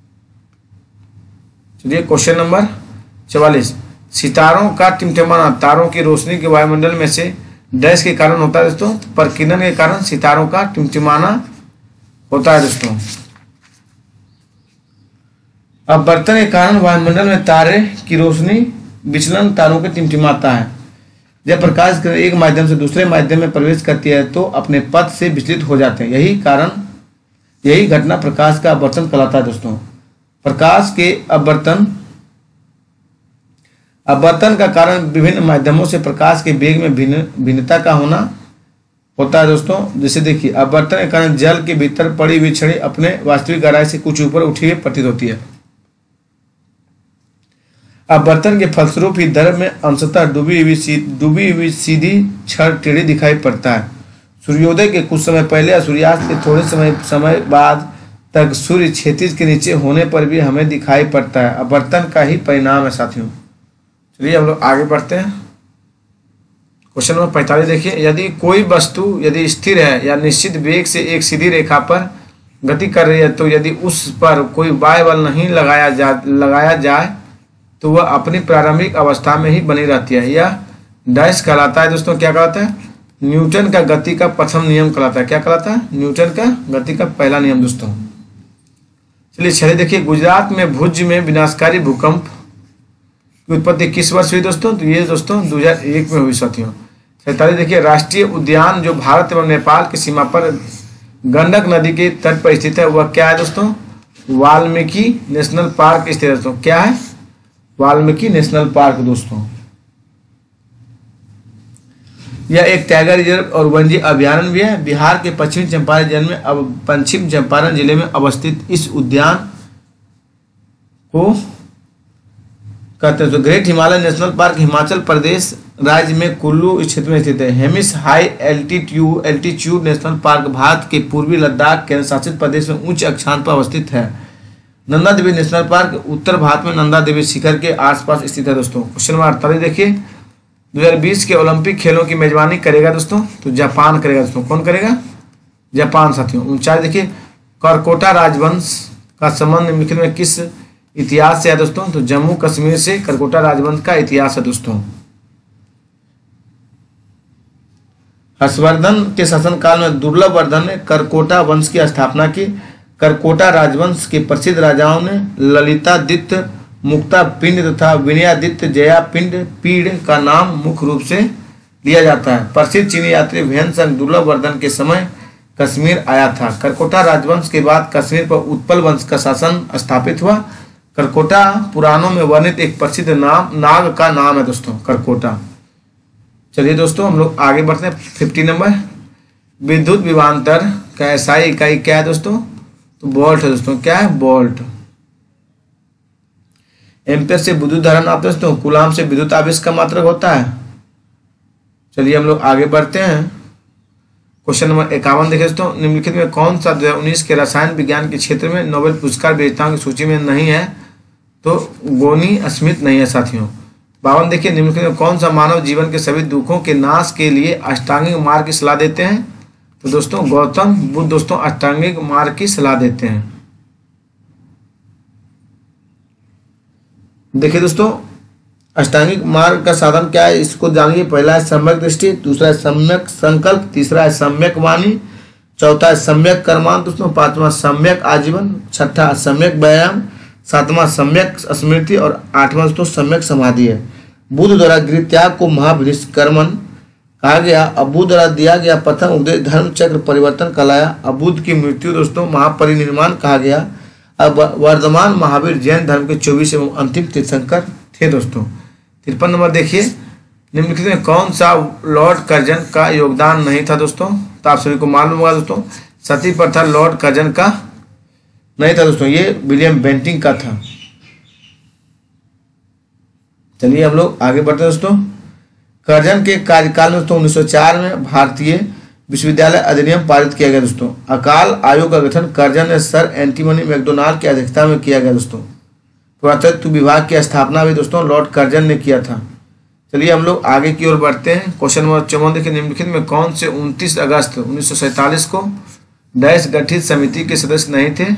चलिए क्वेश्चन नंबर चवालीस, सितारों का टिमटिमाना तारों की रोशनी के वायुमंडल में से डैश के कारण होता है दोस्तों? प्रकीर्णन के कारण सितारों का टिमटिमाना होता है दोस्तों। अपवर्तन के कारण वायुमंडल में तारे की रोशनी विचलन तारों के टिमटिमाता है। जब प्रकाश एक माध्यम से दूसरे माध्यम में प्रवेश करती है तो अपने पथ से विचलित हो जाते हैं। यही कारण यही घटना प्रकाश का अपवर्तन कहलाता है दोस्तों। प्रकाश के अपवर्तन अपवर्तन का कारण विभिन्न माध्यमों से प्रकाश के वेग में भिन्न भिन्नता का होना होता है दोस्तों। जैसे देखिए अपवर्तन के कारण जल के भीतर पड़ी हुई छड़ी अपने वास्तविक गहराई से कुछ ऊपर उठी हुई प्रतीत होती है। अपवर्तन के फलस्वरूप ही द्रव में अंशतः डूबी हुई डूबी हुई सीधी छड़ टेढ़ी दिखाई पड़ता है। सूर्योदय के कुछ समय पहले या सूर्यास्त के थोड़े समय समय बाद तक सूर्य क्षितिज के नीचे होने पर भी हमें दिखाई पड़ता है। अपवर्तन का ही परिणाम है साथियों। चलिए हम लोग आगे बढ़ते हैं। क्वेश्चन नंबर पैंतालीस देखिए, यदि कोई वस्तु यदि स्थिर है या निश्चित वेग से एक सीधी रेखा पर गति कर रही है तो यदि उस पर कोई बाह्य बल नहीं लगाया जा लगाया जाए तो वह अपनी प्रारंभिक अवस्था में ही बनी रहती है। यह डैश कहलाता है दोस्तों। क्या कहलाता है? न्यूटन का गति का प्रथम नियम कहलाता है। क्या कहलाता है? न्यूटन का गति का पहला नियम दोस्तों। चलिए छह देखिए, गुजरात में भुज में विनाशकारी भूकंप की उत्पत्ति किस वर्ष हुई दोस्तों? तो ये दोस्तों दो हजार एक में हुई साथियों। सैतालीस देखिए, राष्ट्रीय उद्यान जो भारत एवं नेपाल की सीमा पर गंडक नदी के तट पर स्थित है वह क्या है दोस्तों? वाल्मीकि नेशनल पार्क स्थित है दोस्तों। क्या है? वाल्मीकि नेशनल पार्क दोस्तों। यह एक टाइगर रिजर्व और वन्यजीव अभयारण्य भी है। बिहार के पश्चिमी चंपारण जिले में अब पश्चिम चंपारण जिले में अवस्थित इस उद्यान को कहते हैं। तो great Himalaya national park Himachal Pradesh राज्य में कुल्लू क्षेत्र में स्थित है। Hemis high altitude altitude national park Bharat के पूर्वी लद्दाख केंद्र शासित प्रदेश में उच्च अक्षांश पर अवस्थित है। नंदा देवी नेशनल पार्क उत्तर भारत में नंदा देवी शिखर के आसपास स्थित है दोस्तों। क्वेश्चन नंबर अड़तालीस देखिए, दो हज़ार बीस के ओलंपिक खेलों की मेजबानी करेगा दोस्तों, तो जापान करेगा दोस्तों। कौन करेगा? जापान साथियों। उनचालीस देखिए, करकोटा राजवंश का संबंध निम्नलिखित में किस इतिहास से है दोस्तों, तो जम्मू कश्मीर से करकोटा राजवंश का इतिहास है दोस्तों। हर्षवर्धन के शासनकाल में दुर्लभ वर्धन ने करकोटा वंश की स्थापना की। करकोटा राजवंश के प्रसिद्ध राजाओं ने ललितादित्य, मुक्ता पिंड तथा विनयादित्य जया पिंड पीड़ का नाम मुख्य रूप से लिया जाता है। प्रसिद्ध चीनी यात्री भ्यानसंग दुर्लभ वर्धन के समय कश्मीर आया था। करकोटा राजवंश के बाद कश्मीर पर उत्पल वंश का शासन स्थापित हुआ। करकोटा पुराणों में वर्णित एक प्रसिद्ध नाम नाग का नाम है दोस्तों, करकोटा। चलिए दोस्तों हम लोग आगे बढ़ते हैं। फिफ्टी नंबर, विद्युत विभवांतर का एसआई इकाई क्या है दोस्तों, तो वोल्ट है दोस्तों। क्या है? वोल्ट। एम्पेयर से विद्युत धारा नापते हैं दोस्तों। कूलाम से विद्युत आवेश का मात्रक होता है। चलिए हम लोग आगे बढ़ते हैं। क्वेश्चन नंबर इक्यावन देखें दोस्तों, निम्नलिखित में कौन सा दो हजार उन्नीस के रसायन विज्ञान के क्षेत्र में नोबेल पुरस्कार विजेताओं की सूची में नहीं है, तो गोनी स्मिथ नहीं है साथियों। बावन देखिए, निम्नलिखित में कौन सा मानव जीवन के सभी दुखों के नाश के लिए अष्टांगिक मार्ग की सलाह देते हैं, तो दोस्तों गौतम बुद्ध दोस्तों अष्टांगिक मार्ग की सलाह देते हैं। देखिए दोस्तों, अष्टांगिक मार्ग का साधन क्या है इसको जानिए। पहला है सम्यक दृष्टि, दूसरा है सम्यक संकल्प, तीसरा है सम्यक वाणी, चौथा है सम्यक कर्मांत दोस्तों, पांचवा सम्यक आजीवन, छठा सम्यक व्यायाम, सातवां सम्यक स्मृति और आठवां दोस्तों सम्यक समाधि है। बुद्ध द्वारा गृह त्याग को महाविनिष्कर्मण कहा गया। अब बुद्ध द्वारा दिया गया प्रथम उपदेश धर्म चक्र परिवर्तन कहलाया। अब बुद्ध की मृत्यु दोस्तों महापरिनिर्वाण कहा गया। अब वर्धमान महावीर जैन धर्म के चौबीस एवं अंतिम तीर्थंकर थे दोस्तों। तिरपन नंबर देखिए, निम्नलिखित में कौन सा लॉर्ड कर्जन का योगदान नहीं था दोस्तों, तो आप सभी को मालूम होगा दोस्तों, सती प्रथा लॉर्ड कर्जन का नहीं था दोस्तों, ये विलियम बेंटिंग का था। चलिए हम लोग आगे बढ़ते हैं दोस्तों। कर्जन के कार्यकाल में दोस्तों उन्नीस सौ चार में भारतीय विश्वविद्यालय अधिनियम पारित किया गया दोस्तों। अकाल आयोग का गठन कर्जन ने सर एंटोनी मैकडोनाल्ड की अध्यक्षता में किया गया दोस्तों। पुरातत्व विभाग की स्थापना भी दोस्तों लॉर्ड कर्जन ने किया था। चलिए हम लोग आगे की ओर बढ़ते हैं। क्वेश्चन नंबर चौवन देखिए, निम्नलिखित में कौन से उनतीस अगस्त उन्नीस सौ सैंतालीस को डैश गठित समिति के सदस्य नहीं थे,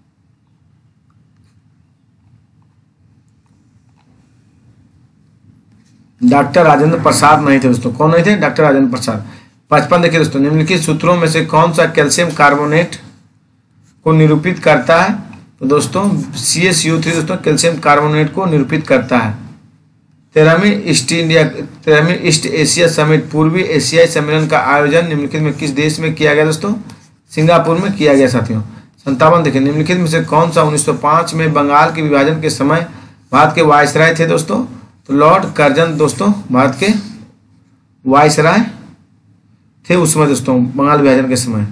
डॉक्टर राजेंद्र प्रसाद नहीं थे दोस्तों। कौन नहीं थे? डॉक्टर राजेंद्र प्रसाद। पचपन देखिए दोस्तों, निम्नलिखित सूत्रों में से कौन सा कैल्शियम कार्बोनेट को निरूपित करता है, तो दोस्तों सी एस यू थ्री दोस्तों कैल्शियम कार्बोनेट को निरूपित करता है। तेरहवीं ईस्ट इंडिया तेरहवीं ईस्ट एशिया समिट पूर्वी एशियाई सम्मेलन का आयोजन निम्नलिखित में किस देश में किया गया दोस्तों, सिंगापुर में किया गया साथियों। संतावन देखिए, निम्नलिखित में से कौन सा उन्नीस सौ पाँच में बंगाल के विभाजन के समय भारत के वायसराय थे दोस्तों, तो लॉर्ड कर्जन दोस्तों भारत के वायसराय थे उस समय दोस्तों, बंगाल विभाजन के समय।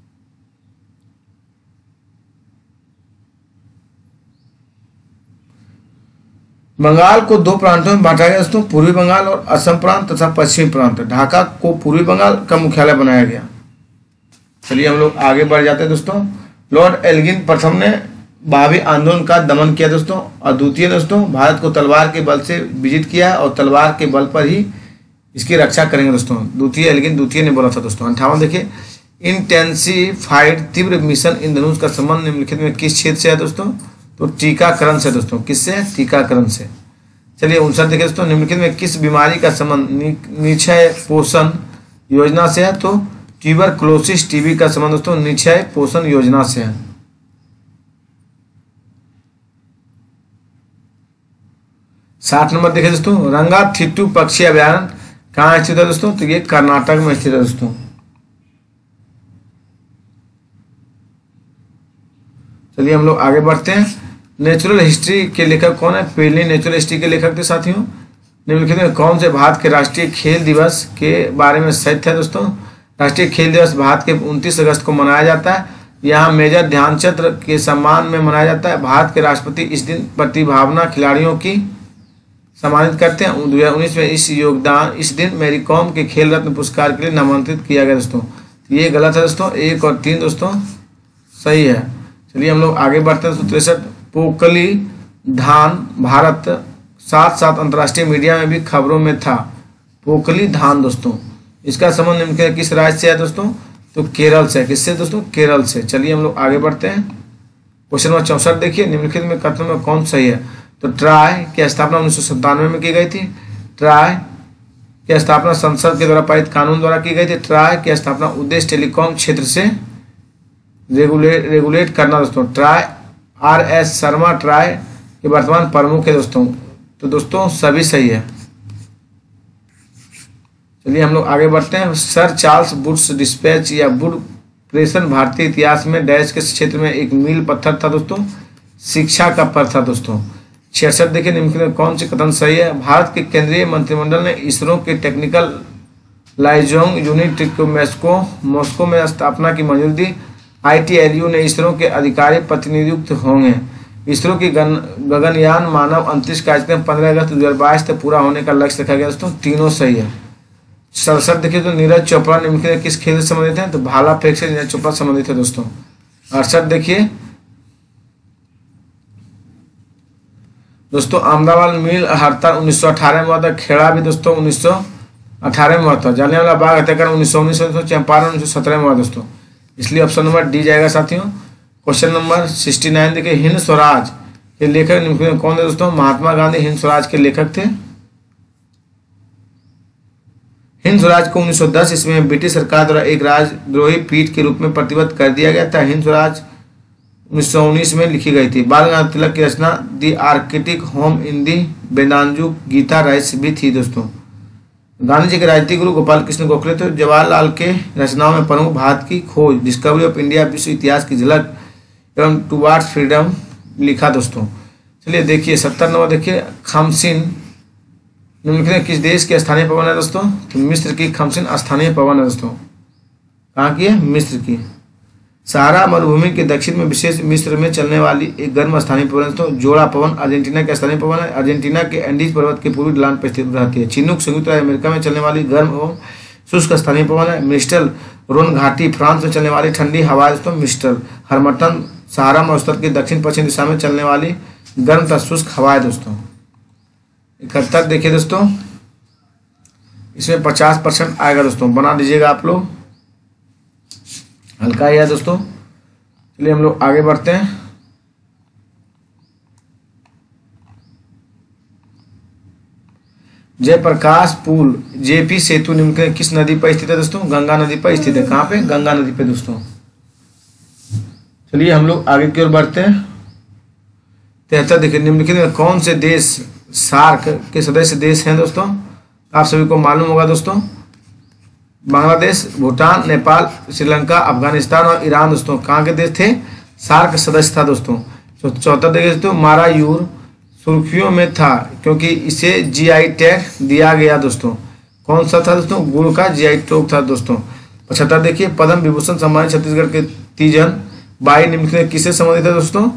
बंगाल को दो प्रांतों में बांटा गया दोस्तों, पूर्वी बंगाल और असम प्रांत तथा पश्चिमी प्रांत। ढाका को पूर्वी बंगाल का मुख्यालय बनाया गया। चलिए हम लोग आगे बढ़ जाते हैं दोस्तों। लॉर्ड एल्गिन प्रथम ने भावी आंदोलन का दमन किया दोस्तों, और द्वितीय दोस्तों भारत को तलवार के बल से विजित किया और तलवार के बल पर ही इसकी रक्षा करेंगे दोस्तों। द्वितीय एल्गिन द्वितीय ने बोला था दोस्तों। अंठावन देखिए, इंटेंसिफाइड तीव्र मिशन इंद्रधनुष का संबंध निम्नलिखित में किस क्षेत्र से है दोस्तों, तो टीकाकरण से दोस्तों। किससे? टीकाकरण से। चलिए उनसठ देखिए दोस्तों, निम्नलिखित में किस बीमारी का संबंध निक्षय पोषण योजना से है, तो ट्यूबरकुलोसिस टीबी का संबंध दोस्तों निक्षय पोषण योजना से है। साठ नंबर देखिए दोस्तों, रंगाथिट्टू पक्षी अभ्यारण्य कहाँ स्थित है दोस्तों, तो ये कर्नाटक में स्थित है दोस्तों। चलिए हम लोग आगे बढ़ते हैं। नेचुरल हिस्ट्री के लेखक कौन है? पेलिनी नेचुरल हिस्ट्री के लेखक थे साथियों। निम्नलिखित में कौन से भारत के राष्ट्रीय खेल दिवस के बारे में सत्य है दोस्तों? राष्ट्रीय खेल दिवस भारत के उनतीस अगस्त को मनाया जाता है। यहाँ मेजर ध्यानचंद के सम्मान में मनाया जाता है। भारत के राष्ट्रपति इस दिन प्रतिभावान खिलाड़ियों की सम्मानित करते हैं। दो हजार उन्नीस में इस योगदान इस दिन मैरी कॉम के खेल रत्न पुरस्कार के लिए नामांकित किया गया दोस्तों। ये गलत है दोस्तों, एक और तीन दोस्तों सही है। चलिए हम लोग आगे बढ़ते हैं दोस्तों। तिरसठ, पोकली धान भारत साथ साथ अंतर्राष्ट्रीय मीडिया में भी खबरों में था। पोकली धान दोस्तों, इसका संबंध निम्नलिखित किस राज्य से है दोस्तों? तो केरल से। किससे दोस्तों? केरल से। चलिए हम लोग आगे बढ़ते हैं। क्वेश्चन नंबर चौसठ देखिए, निम्नलिखित में कथनों में कौन सही है? तो ट्राई की स्थापना उन्नीस सौ सत्तानवे में की गई थी। ट्राई की स्थापना संसद के द्वारा पारित कानून द्वारा की गई थी। ट्राई की स्थापना उद्देश्य टेलीकॉम क्षेत्र से रेगुलेट रेगुलेट करना दोस्तों। TRAI R S Sharma TRAI के वर्तमान प्रमुख है दोस्तों। तो दोस्तों सभी सही है। चलिए हम लोग आगे बढ़ते हैं। सर चार्ल्स वुड्स डिस्पैच या वुड प्रेषण भारतीय इतिहास में डैश के क्षेत्र में एक मील पत्थर था दोस्तों। शिक्षा का पर था दोस्तों। छियासठ देखिए, निम्नलिखित में कौन से कथन सही है? भारत के केंद्रीय मंत्रिमंडल ने इसरो के टेक्निकल लाइजोंग यूनिट को मॉस्को मॉस्को में स्थापना की मंजूरी दी। आई टी एल यू ने इसरो के अधिकारी प्रतिनियुक्त होंगे। इसरो की गगनयान मानव अंतरिक्ष कार्यक्रम पंद्रह अगस्त दो हजार बाईस तक पूरा होने का लक्ष्य रखा गया दोस्तों। तीनों सही है। सड़सठ देखिए, तो नीरज चोपड़ा निम्नलिखित किस खेल से संबंधित है? तो भाला फेंक से नीरज चोपड़ा संबंधित है दोस्तों। अड़सठ देखिए दोस्तों, अहमदाबाद मिल हड़ताल उन्नीस सौ अठारह में हुआ था। खेड़ा भी दोस्तों उन्नीस सौ अठारह में हुआ था। जालियांवाला बाग हत्याकांड उन्नीस सौ उन्नीस में, चंपारण उन्नीस सौ सत्रह में हुआ दोस्तों। इसलिए ऑप्शन नंबर डी जाएगा साथियों। क्वेश्चन नंबर सिक्सटी नाइन देखिए, हिंद स्वराज के लेखक निम्नलिखित में कौन थे दोस्तों? महात्मा गांधी हिंद स्वराज के लेखक थे। हिंद स्वराज को उन्नीस सौ दस ईस्वी में ब्रिटिश सरकार द्वारा एक राजद्रोही पीठ के रूप में प्रतिबद्ध कर दिया गया था। हिंद स्वराज उन्नीस सौ उन्नीस में लिखी गई थी। बाल गंगाधर तिलक की रचना the Arctic home in the Vedas Gita राइट्स भी थी दोस्तों। गांधी जी के राजनीतिक गुरु गोपाल कृष्ण गोखले थे। जवाहरलाल के रचनाओं में प्रमुख भारत की खोज, डिस्कवरी ऑफ इंडिया, विश्व इतिहास की झलक एवं टुवार्ड्स फ्रीडम लिखा दोस्तों। चलिए देखिए सत्तर नंबर देखिए, खमसिन निम्नलिखित किस देश की स्थानीय पवन है दोस्तों? तो मिस्र की खमसिन स्थानीय पवन है दोस्तों। कहाँ की है? मिस्र की। सहारा मरुभूमि के दक्षिण में विशेष मिस्र में चलने वाली एक गर्म स्थानीय पवन दोस्तों। जोड़ा पवन अर्जेंटीना के स्थानीय पवन है। अर्जेंटीना के एंडीज पर्वत के पूर्वी ढलान पर स्थित रहती है। चिनूक संयुक्त राज्य अमेरिका में चलने वाली गर्म एवं शुष्क स्थानीय पवन है। मिस्टल रोन घाटी फ्रांस में चलने वाली ठंडी हवा दोस्तों। मिस्टल हरमटन सहारा मरुस्थल की दक्षिण पश्चिम दिशा में चलने वाली गर्म तथा शुष्क हवा है दोस्तों। इकहत्तर देखिए दोस्तों, इसमें पचास परसेंट आएगा दोस्तों, बना दीजिएगा आप लोग, हल्का ही है दोस्तों। चलिए हम लोग आगे बढ़ते हैं। जयप्रकाश पुल जेपी सेतु निम्नलिखित किस नदी पर स्थित है दोस्तों? गंगा नदी पर स्थित है। कहाँ पे? गंगा नदी पे दोस्तों। चलिए हम लोग आगे की ओर बढ़ते हैं। तिहत्तर देखिए, निम्नलिखित में कौन से देश सार्क के सदस्य देश हैं दोस्तों? आप सभी को मालूम होगा दोस्तों, बांग्लादेश, भूटान, नेपाल, श्रीलंका, अफगानिस्तान और ईरान दोस्तों कहाँ के देश थे? सार्क सदस्य था दोस्तों। चौहत्तर देखिए दोस्तों, मारायूर सुर्खियों में था क्योंकि इसे जीआई टैग दिया गया दोस्तों। कौन सा था दोस्तों? गुड़ का जीआई टैग था दोस्तों। पचहत्तर देखिए, पद्म विभूषण सम्मानित छत्तीसगढ़ के तीजन बाई निम्नलिखित किससे संबंधित है दोस्तों?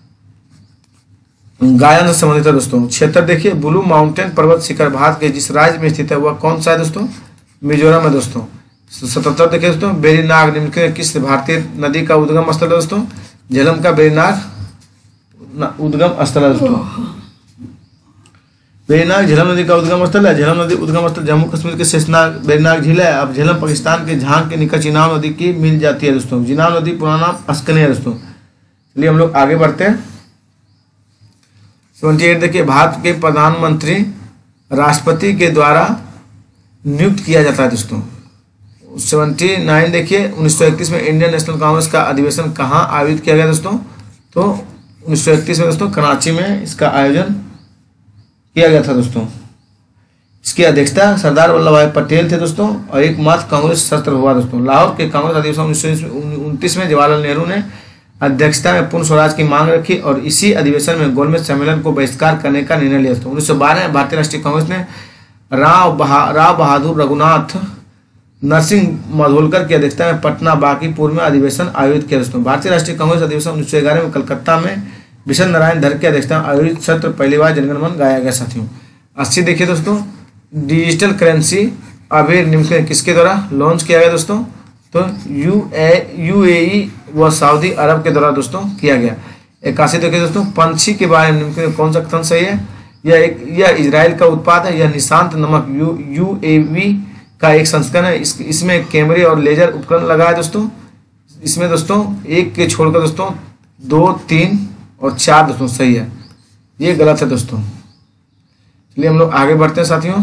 गायन से संबंधित है दोस्तों। छिहत्तर देखिए, ब्लू माउंटेन पर्वत शिखर भारत के जिस राज्य में स्थित है वह कौन सा है दोस्तों? मिजोरम है दोस्तों। सतहत्तर देखिए दोस्तों, बेरीनाग निम्नलिखित किस भारतीय नदी का उद्गम स्थल है दोस्तों? झेलम का बेरीनाग उद्गम स्थल है दोस्तों। बेरीनाग झेलम नदी का उद्गम स्थल है। झेलम नदी उद्गम स्थल जम्मू कश्मीर के शेषनाग बेरीनाग झील है। अब झेलम पाकिस्तान के झांग के निकट चिनाब नदी की मिल जाती है दोस्तों। चिनाब नदी पुराना नाम अस्कने है दोस्तों। चलिए हम लोग आगे बढ़ते हैं। सेवेंटी एट देखिए, भारत के प्रधानमंत्री राष्ट्रपति के द्वारा नियुक्त किया जाता है दोस्तों। सेवेंटी नाइन देखिए, उन्नीस सौ इकतीस में इंडियन नेशनल कांग्रेस का अधिवेशन कहाँ आयोजित किया गया दोस्तों? तो उन्नीस सौ इकतीस में दोस्तों कराची में इसका आयोजन किया गया था दोस्तों। इसकी अध्यक्षता सरदार वल्लभ भाई पटेल थे दोस्तों और एकमात्र कांग्रेस सत्र हुआ दोस्तों। लाहौर के कांग्रेस अधिवेशन उन्नीस सौ उनतीस में जवाहरलाल नेहरू ने अध्यक्षता में पूर्ण स्वराज की मांग रखी और इसी अधिवेशन में गोलमेज सम्मेलन को बहिष्कार करने का निर्णय लिया दोस्तों। उन्नीस सौ बारह में भारतीय राष्ट्रीय कांग्रेस ने राव बहा राव बहादुर रघुनाथ नरसिंह मधोलकर की अध्यक्षता में पटना बांकीपुर में अधिवेशन आयोजित किया दोस्तों। भारतीय राष्ट्रीय कांग्रेस अधिवेशन उन्नीस सौ ग्यारह में कलकत्ता में विशन नारायण धर की अध्यक्षता में आयोजित सत्र पहली बार जनगण मन गाया गया साथियों। अस्सी देखिए दोस्तों, डिजिटल करेंसी अभी निम्न किसके द्वारा लॉन्च किया गया दोस्तों, तो यू ए यू ए ई व सऊदी अरब के द्वारा दोस्तों किया गया। इक्यासी देखिए दोस्तों, पंछी के बारे में निम्न कौन सा कथन सही है, यह एक यह इजराइल का उत्पाद है, यह निशांत नामक यू यू ए वी का एक संस्करण है, इस, इसमें कैमरे और लेजर उपकरण लगा है दोस्तों। इसमें दोस्तों एक के छोड़कर दोस्तों दो, तीन और चार दोस्तों सही है, ये गलत है दोस्तों। चलिए हम लोग आगे बढ़ते हैं साथियों।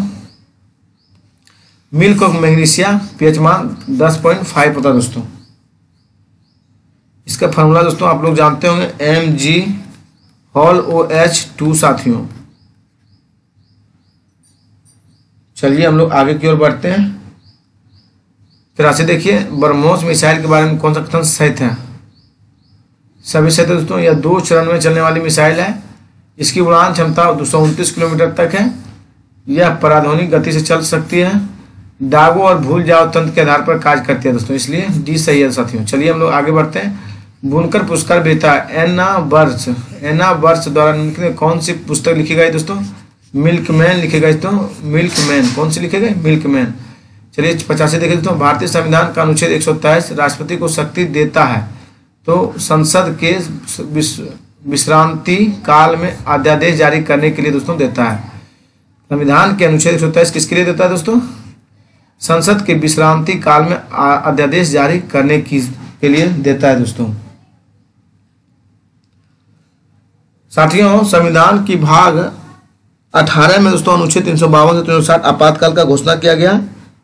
मिल्क ऑफ मैग्नीशिया पीएच मान दस पॉइंट फाइव होता है दोस्तों। इसका फॉर्मूला दोस्तों आप लोग जानते होंगे, M G whole O H two साथियों। चलिए हम लोग आगे की ओर बढ़ते हैं। तिरासी देखिए, ब्रह्मोस मिसाइल के बारे में कौन सा कथन सही है, सभी सही दोस्तों। यह दो चरण में चलने वाली मिसाइल है, इसकी उड़ान क्षमता दो सौ उनतीस किलोमीटर तक है, यह पराध्वनिक गति से चल सकती है, दागों और भूल जाओ तंत्र के आधार पर कार्य करती है दोस्तों, इसलिए डी सही है साथियों। चलिए हम लोग आगे बढ़ते हैं। बुनकर पुरस्कार विजेता एना वर्ष एना वर्ष द्वारा निम्नलिखित में कौन सी पुस्तक लिखी गई दोस्तों, मिल्कमैन लिखी गई दोस्तों, मिल्कमैन कौन सी लिखी गई, मिल्कमैन। चलिए पचासी देखिए दोस्तों, भारतीय संविधान का अनुच्छेद एक सौ तेईस राष्ट्रपति को शक्ति देता है, तो संसद के विश्रांति काल में अध्यादेश जारी करने के लिए दोस्तों देता है। संविधान के अनुच्छेद एक सौ तेईस किसके लिए देता है दोस्तों, संसद के विश्रांति काल में अध्यादेश जारी करने की के लिए देता है दोस्तों। साथियों, संविधान की भाग अठारह में दोस्तों अनुच्छेद तीन सौ बावन से तीन सौ साठ आपातकाल का घोषणा किया गया।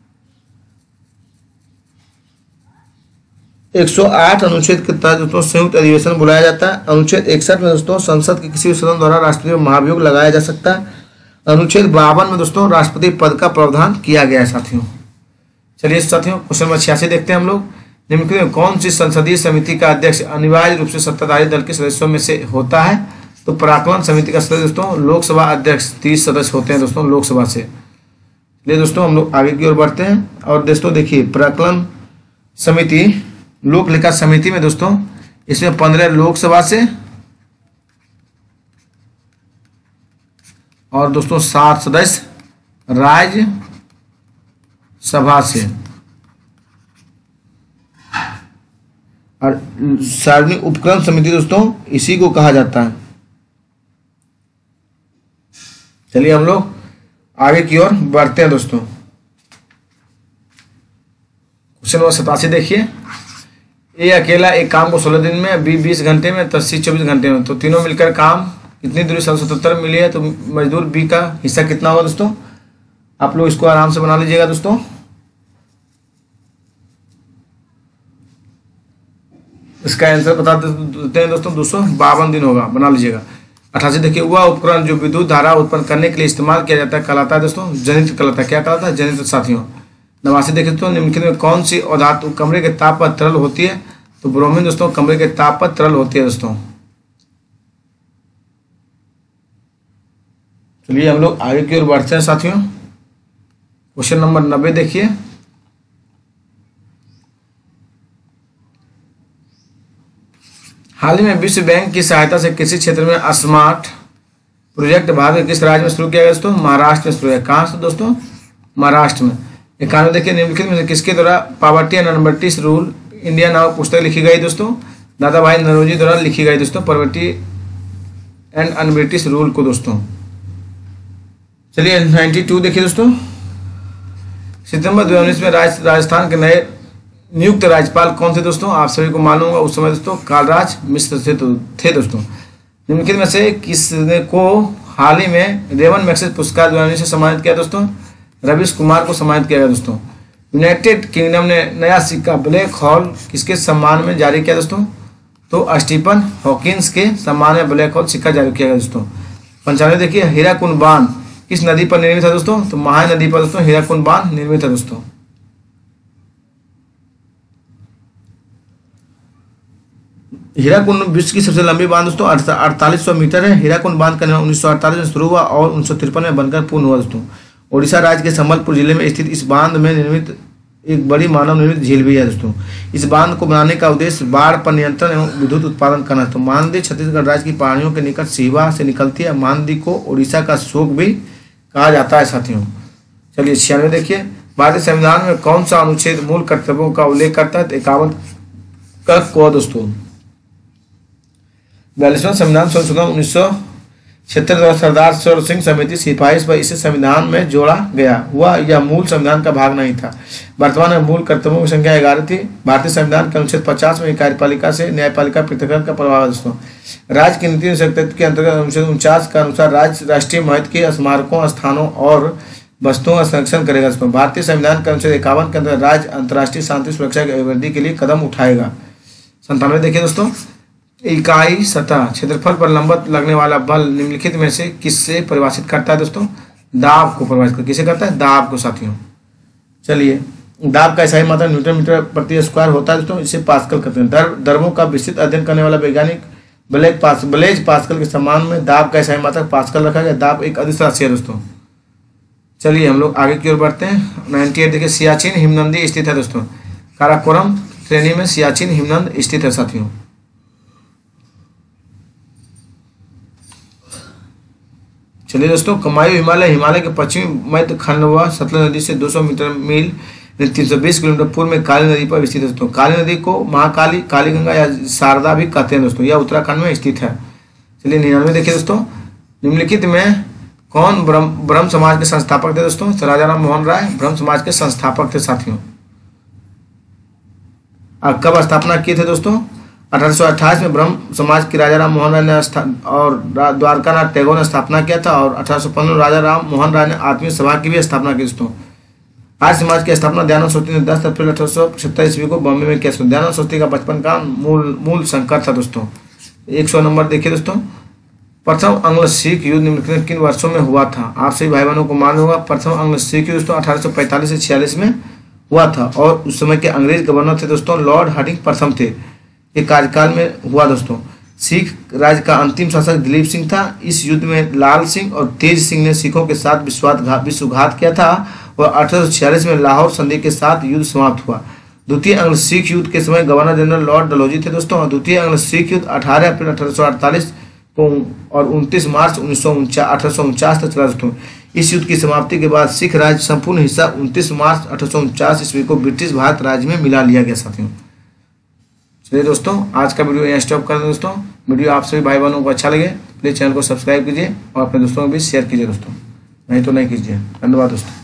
एक सौ आठ अनुच्छेद के तहत दोस्तों संयुक्त अधिवेशन बुलाया जाता है। अनुच्छेद इकसठ में दोस्तों संसद के किसी भी सदन द्वारा राष्ट्रपति में महाभियोग लगाया जा सकता है। अनुच्छेद बावन में दोस्तों राष्ट्रपति पद का प्रावधान किया गया है साथियों। चलिए साथियों, क्वेश्चन नंबर छियासी देखते हैं हम लोग। निम्नलिखित में कौन सी संसदीय समिति का अध्यक्ष अनिवार्य रूप से सत्ताधारी दल के सदस्यों में से होता है, तो प्राक्कलन समिति का सदस्य दोस्तों लोकसभा अध्यक्ष तीस सदस्य होते हैं दोस्तों लोकसभा से। चलिए दोस्तों हम लोग आगे की ओर बढ़ते हैं। और दोस्तों देखिए, प्राक्कलन समिति लोक लेखा समिति में दोस्तों इसमें पंद्रह लोकसभा से और दोस्तों सात सदस्य राज्य सभा से, और सार्वजनिक उपक्रम समिति दोस्तों इसी को कहा जाता है। चलिए हम लोग आगे की ओर बढ़ते हैं दोस्तों। क्वेश्चन नंबर सतासी देखिए, ये अकेला एक काम को सोलह दिन में, बी बीस घंटे में, तस्सी चौबीस घंटे में, तो तीनों मिलकर काम कितनी दूरी सतहत्तर मिली है, तो मजदूर बी का हिस्सा कितना होगा दोस्तों, आप लोग इसको आराम से बना लीजिएगा दोस्तों। इसका आंसर बता देते हैं दोस्तों, दो सौ बावन दिन होगा, बना लीजिएगा। अठासी देखिए, वह उपकरण जो विद्युत धारा उत्पन्न करने के लिए इस्तेमाल किया जाता है कहलाता है दोस्तों जनित्र कहलाता है। क्या कहलाता है, जनित्र साथियों। नवासी देखिए तो निम्नलिखित में कौन सी अधातु कमरे के ताप पर तरल होती है, तो ब्रोमीन दोस्तों कमरे के ताप पर तरल होती है दोस्तों। चलिए हम लोग आगे की ओर बढ़ते हैं साथियों। क्वेश्चन नंबर नब्बे देखिए, हाल ही में विश्व बैंक की सहायता से कृषि क्षेत्र में स्मार्ट प्रोजेक्ट भारत के किस राज्य में शुरू किया गया दोस्तों, महाराष्ट्र में शुरू है। कहाँ से दोस्तों, महाराष्ट्र में। इक्यानवे देखिए, निम्नलिखित में से किसके द्वारा poverty and un-British rule India नामक पुस्तक लिखी गई दोस्तों, दादा भाई नौरोजी द्वारा लिखी गई दोस्तों पॉवर्टी एंड अनब्रिटिश रूल को दोस्तों। चलिए बानवे देखिए दोस्तों, सितंबर दो हजार उन्नीस में राजस्थान के नए नियुक्त राज्यपाल कौन थे दोस्तों, आप सभी को मालूम होगा उस समय दोस्तों कालराज मिश्र थे, तो, थे दोस्तों। निम्नलिखित में से किसने को हाल ही में रेवन मैग्सेसे पुरस्कार दो हजार उन्नीस से सम्मानित किया दोस्तों, रवीश कुमार को सम्मानित किया गया दोस्तों। यूनाइटेड किंगडम ने नया सिक्का ब्लैक हॉल किसके सम्मान में जारी किया दोस्तों, तो स्टीफन हॉकिंस के सम्मान में ब्लैक हॉल सिक्का जारी किया गया दोस्तों। पंचानवे देखिए, हीराकुंड बांध किस नदी पर निर्मित है दोस्तों, तो महानदी पर दोस्तों हीराकुंड बांध निर्मित है दोस्तों। हीराकुंड विश्व की सबसे लंबी बांध दोस्तों अड़तालीस सौ मीटर है। हीराकुंड बांध का निर्माण उन्नीस सौ अड़तालीस में शुरू हुआ और उन्नीस सौ तिरपन में बनकर पूर्ण हुआ दोस्तों। ओडिशा राज्य के संबलपुर जिले में स्थित इस बांध में निर्मित एक बड़ी मानव निर्मित झील भी है दोस्तों। इस बांध को बनाने का उद्देश्य बाढ़ पर नियंत्रण एवं विद्युत उत्पादन करना है। तो मानदी छत्तीसगढ़ राज्य की पहाड़ियों के निकट सीवा से निकलती है। मानदी को ओडिशा का शोक भी कहा जाता है साथियों। चलिए छियानवे देखिए, भारतीय संविधान में कौन सा अनुच्छेद मूल कर्तव्यों का उल्लेख करता है? इक्यावन का को दोस्तों बयालीसवां संविधान संशोधन उन्नीस सौ छिहत्तर द्वारा सरदार सरोवर सिंह समिति सिफारिश पर इसे संविधान में जोड़ा गया हुआ यह मूल संविधान का भाग नहीं था। वर्तमान में मूल कर्तव्यों की संख्या ग्यारह थी। भारतीय संविधान के अनुच्छेद पचास में कार्यपालिका से न्यायपालिका पृथक्करण का प्रभाव है दोस्तों। राज्य की नीति तत्व के अंतर्गत अनुच्छेद उनचास के अनुसार राज्य राष्ट्रीय महत्व के स्मारकों, स्थानों और वस्तुओं का संरक्षण करेगा। भारतीय संविधान के अनुच्छेद इक्यावन के अंतर्गत राज्य अंतर्राष्ट्रीय शांति सुरक्षा की अभिवृद्धि के लिए कदम उठाएगा। संतानवे देखिए दोस्तों, इकाई सतह क्षेत्रफल पर लंबवत लगने वाला बल निम्नलिखित में से किससे परिभाषित करता है दोस्तों? दाब को परिभाषित करता है। किसे करता है? दाब को साथियों। चलिए, दाब का इकाई मात्रा न्यूटन मीटर प्रति स्क्वायर होता है दोस्तों। इसे पास्कल करते हैं। दर दर्बों का विस्तृत अध्ययन करने वाला वैज्ञानिक ब्लेज पास ब्लेज पास्कल के सम्मान में दाब का इकाई मात्रा पास्कल रखा गया। दाब एक अदिश राशि है दोस्तों। चलिए हम लोग आगे की ओर बढ़ते हैं। नाइन्टी एट देखिए, सियाचिन हिमनदी स्थित है दोस्तों। काराकोरम श्रेणी में सियाचिन हिमनद स्थित है साथियों। चलिए दोस्तों, कमायु हिमालय हिमालय के पश्चिमी मध्य खंड व सतलज नदी से दो सौ मीटर मील तीन सौ बीस किलोमीटर पूर्व में काली नदी पर स्थित है दोस्तों। काली नदी को महाकाली, काली गंगा या शारदा भी कहते हैं दोस्तों। यह उत्तराखंड में स्थित है। चलिए निन्यानवे देखिए दोस्तों, निम्नलिखित में कौन ब्रह्म ब्रह्म समाज के संस्थापक थे दोस्तों? राजा राम मोहन राय ब्रह्म समाज के संस्थापक थे साथियों। कब स्थापना किए थे दोस्तों? अठारह सौ अट्ठाईस में ब्रह्म समाज की राजा राम मोहन राय ने और द्वारकानाथ टैगोर ने स्थापना किया था। और अठारह सौ पंद्रह राजा राम मोहन राय ने आत्मीय सभा की भी स्थापना की दोस्तों। आर्य समाज की स्थापना दयानंद सरस्वती ने दस अप्रैल अठारह सौ पचहत्तर ईस्वी को बॉम्बे में किया। दयानंद सरस्वती का बचपन का मूल मूल संकट था दोस्तों। एक सौ नंबर देखिए दोस्तों, प्रथम अंग्ल सिख युद्ध निम्नलिखित किन वर्षों में हुआ था? आप सभी भाई बहनों को मालूम होगा, प्रथम अंग्ल सिख युद्ध दोस्तों अठारह सौ पैंतालीस से छियालीस में हुआ था। और उस समय के अंग्रेज गवर्नर थे दोस्तों लॉर्ड हार्डिंग प्रथम थे। ये कार्यकाल में हुआ दोस्तों। सिख राज्य का अंतिम शासक दिलीप सिंह था। इस युद्ध में लाल सिंह और तेज सिंह ने सिखों के साथ विश्वासघात विश्वघात किया था और अठारह सौ छियालीस में लाहौर संधि के साथ युद्ध समाप्त हुआ। द्वितीय अंग्ल सिख युद्ध के समय गवर्नर जनरल लॉर्ड डलहौजी थे दोस्तों। और द्वितीय अंग्ल सिख युद्ध अठारह अप्रैल अठारह सौ अड़तालीस को और उनतीस मार्च उन्नीस सौ अठारह सौ उनचास तक चला दोस्तों। इस युद्ध की समाप्ति के बाद सिख राज्य संपूर्ण हिस्सा उनतीस मार्च अठारह सौ उनचास ईस्वी को ब्रिटिश भारत राज्य में मिला लिया गया साथियों। चलिए दोस्तों, आज का वीडियो यहाँ स्टॉप कर दें दोस्तों। वीडियो आप सभी भाई बहनों को अच्छा लगे प्लीज चैनल को सब्सक्राइब कीजिए और अपने दोस्तों को भी शेयर कीजिए दोस्तों, नहीं तो नहीं कीजिए। धन्यवाद दोस्तों।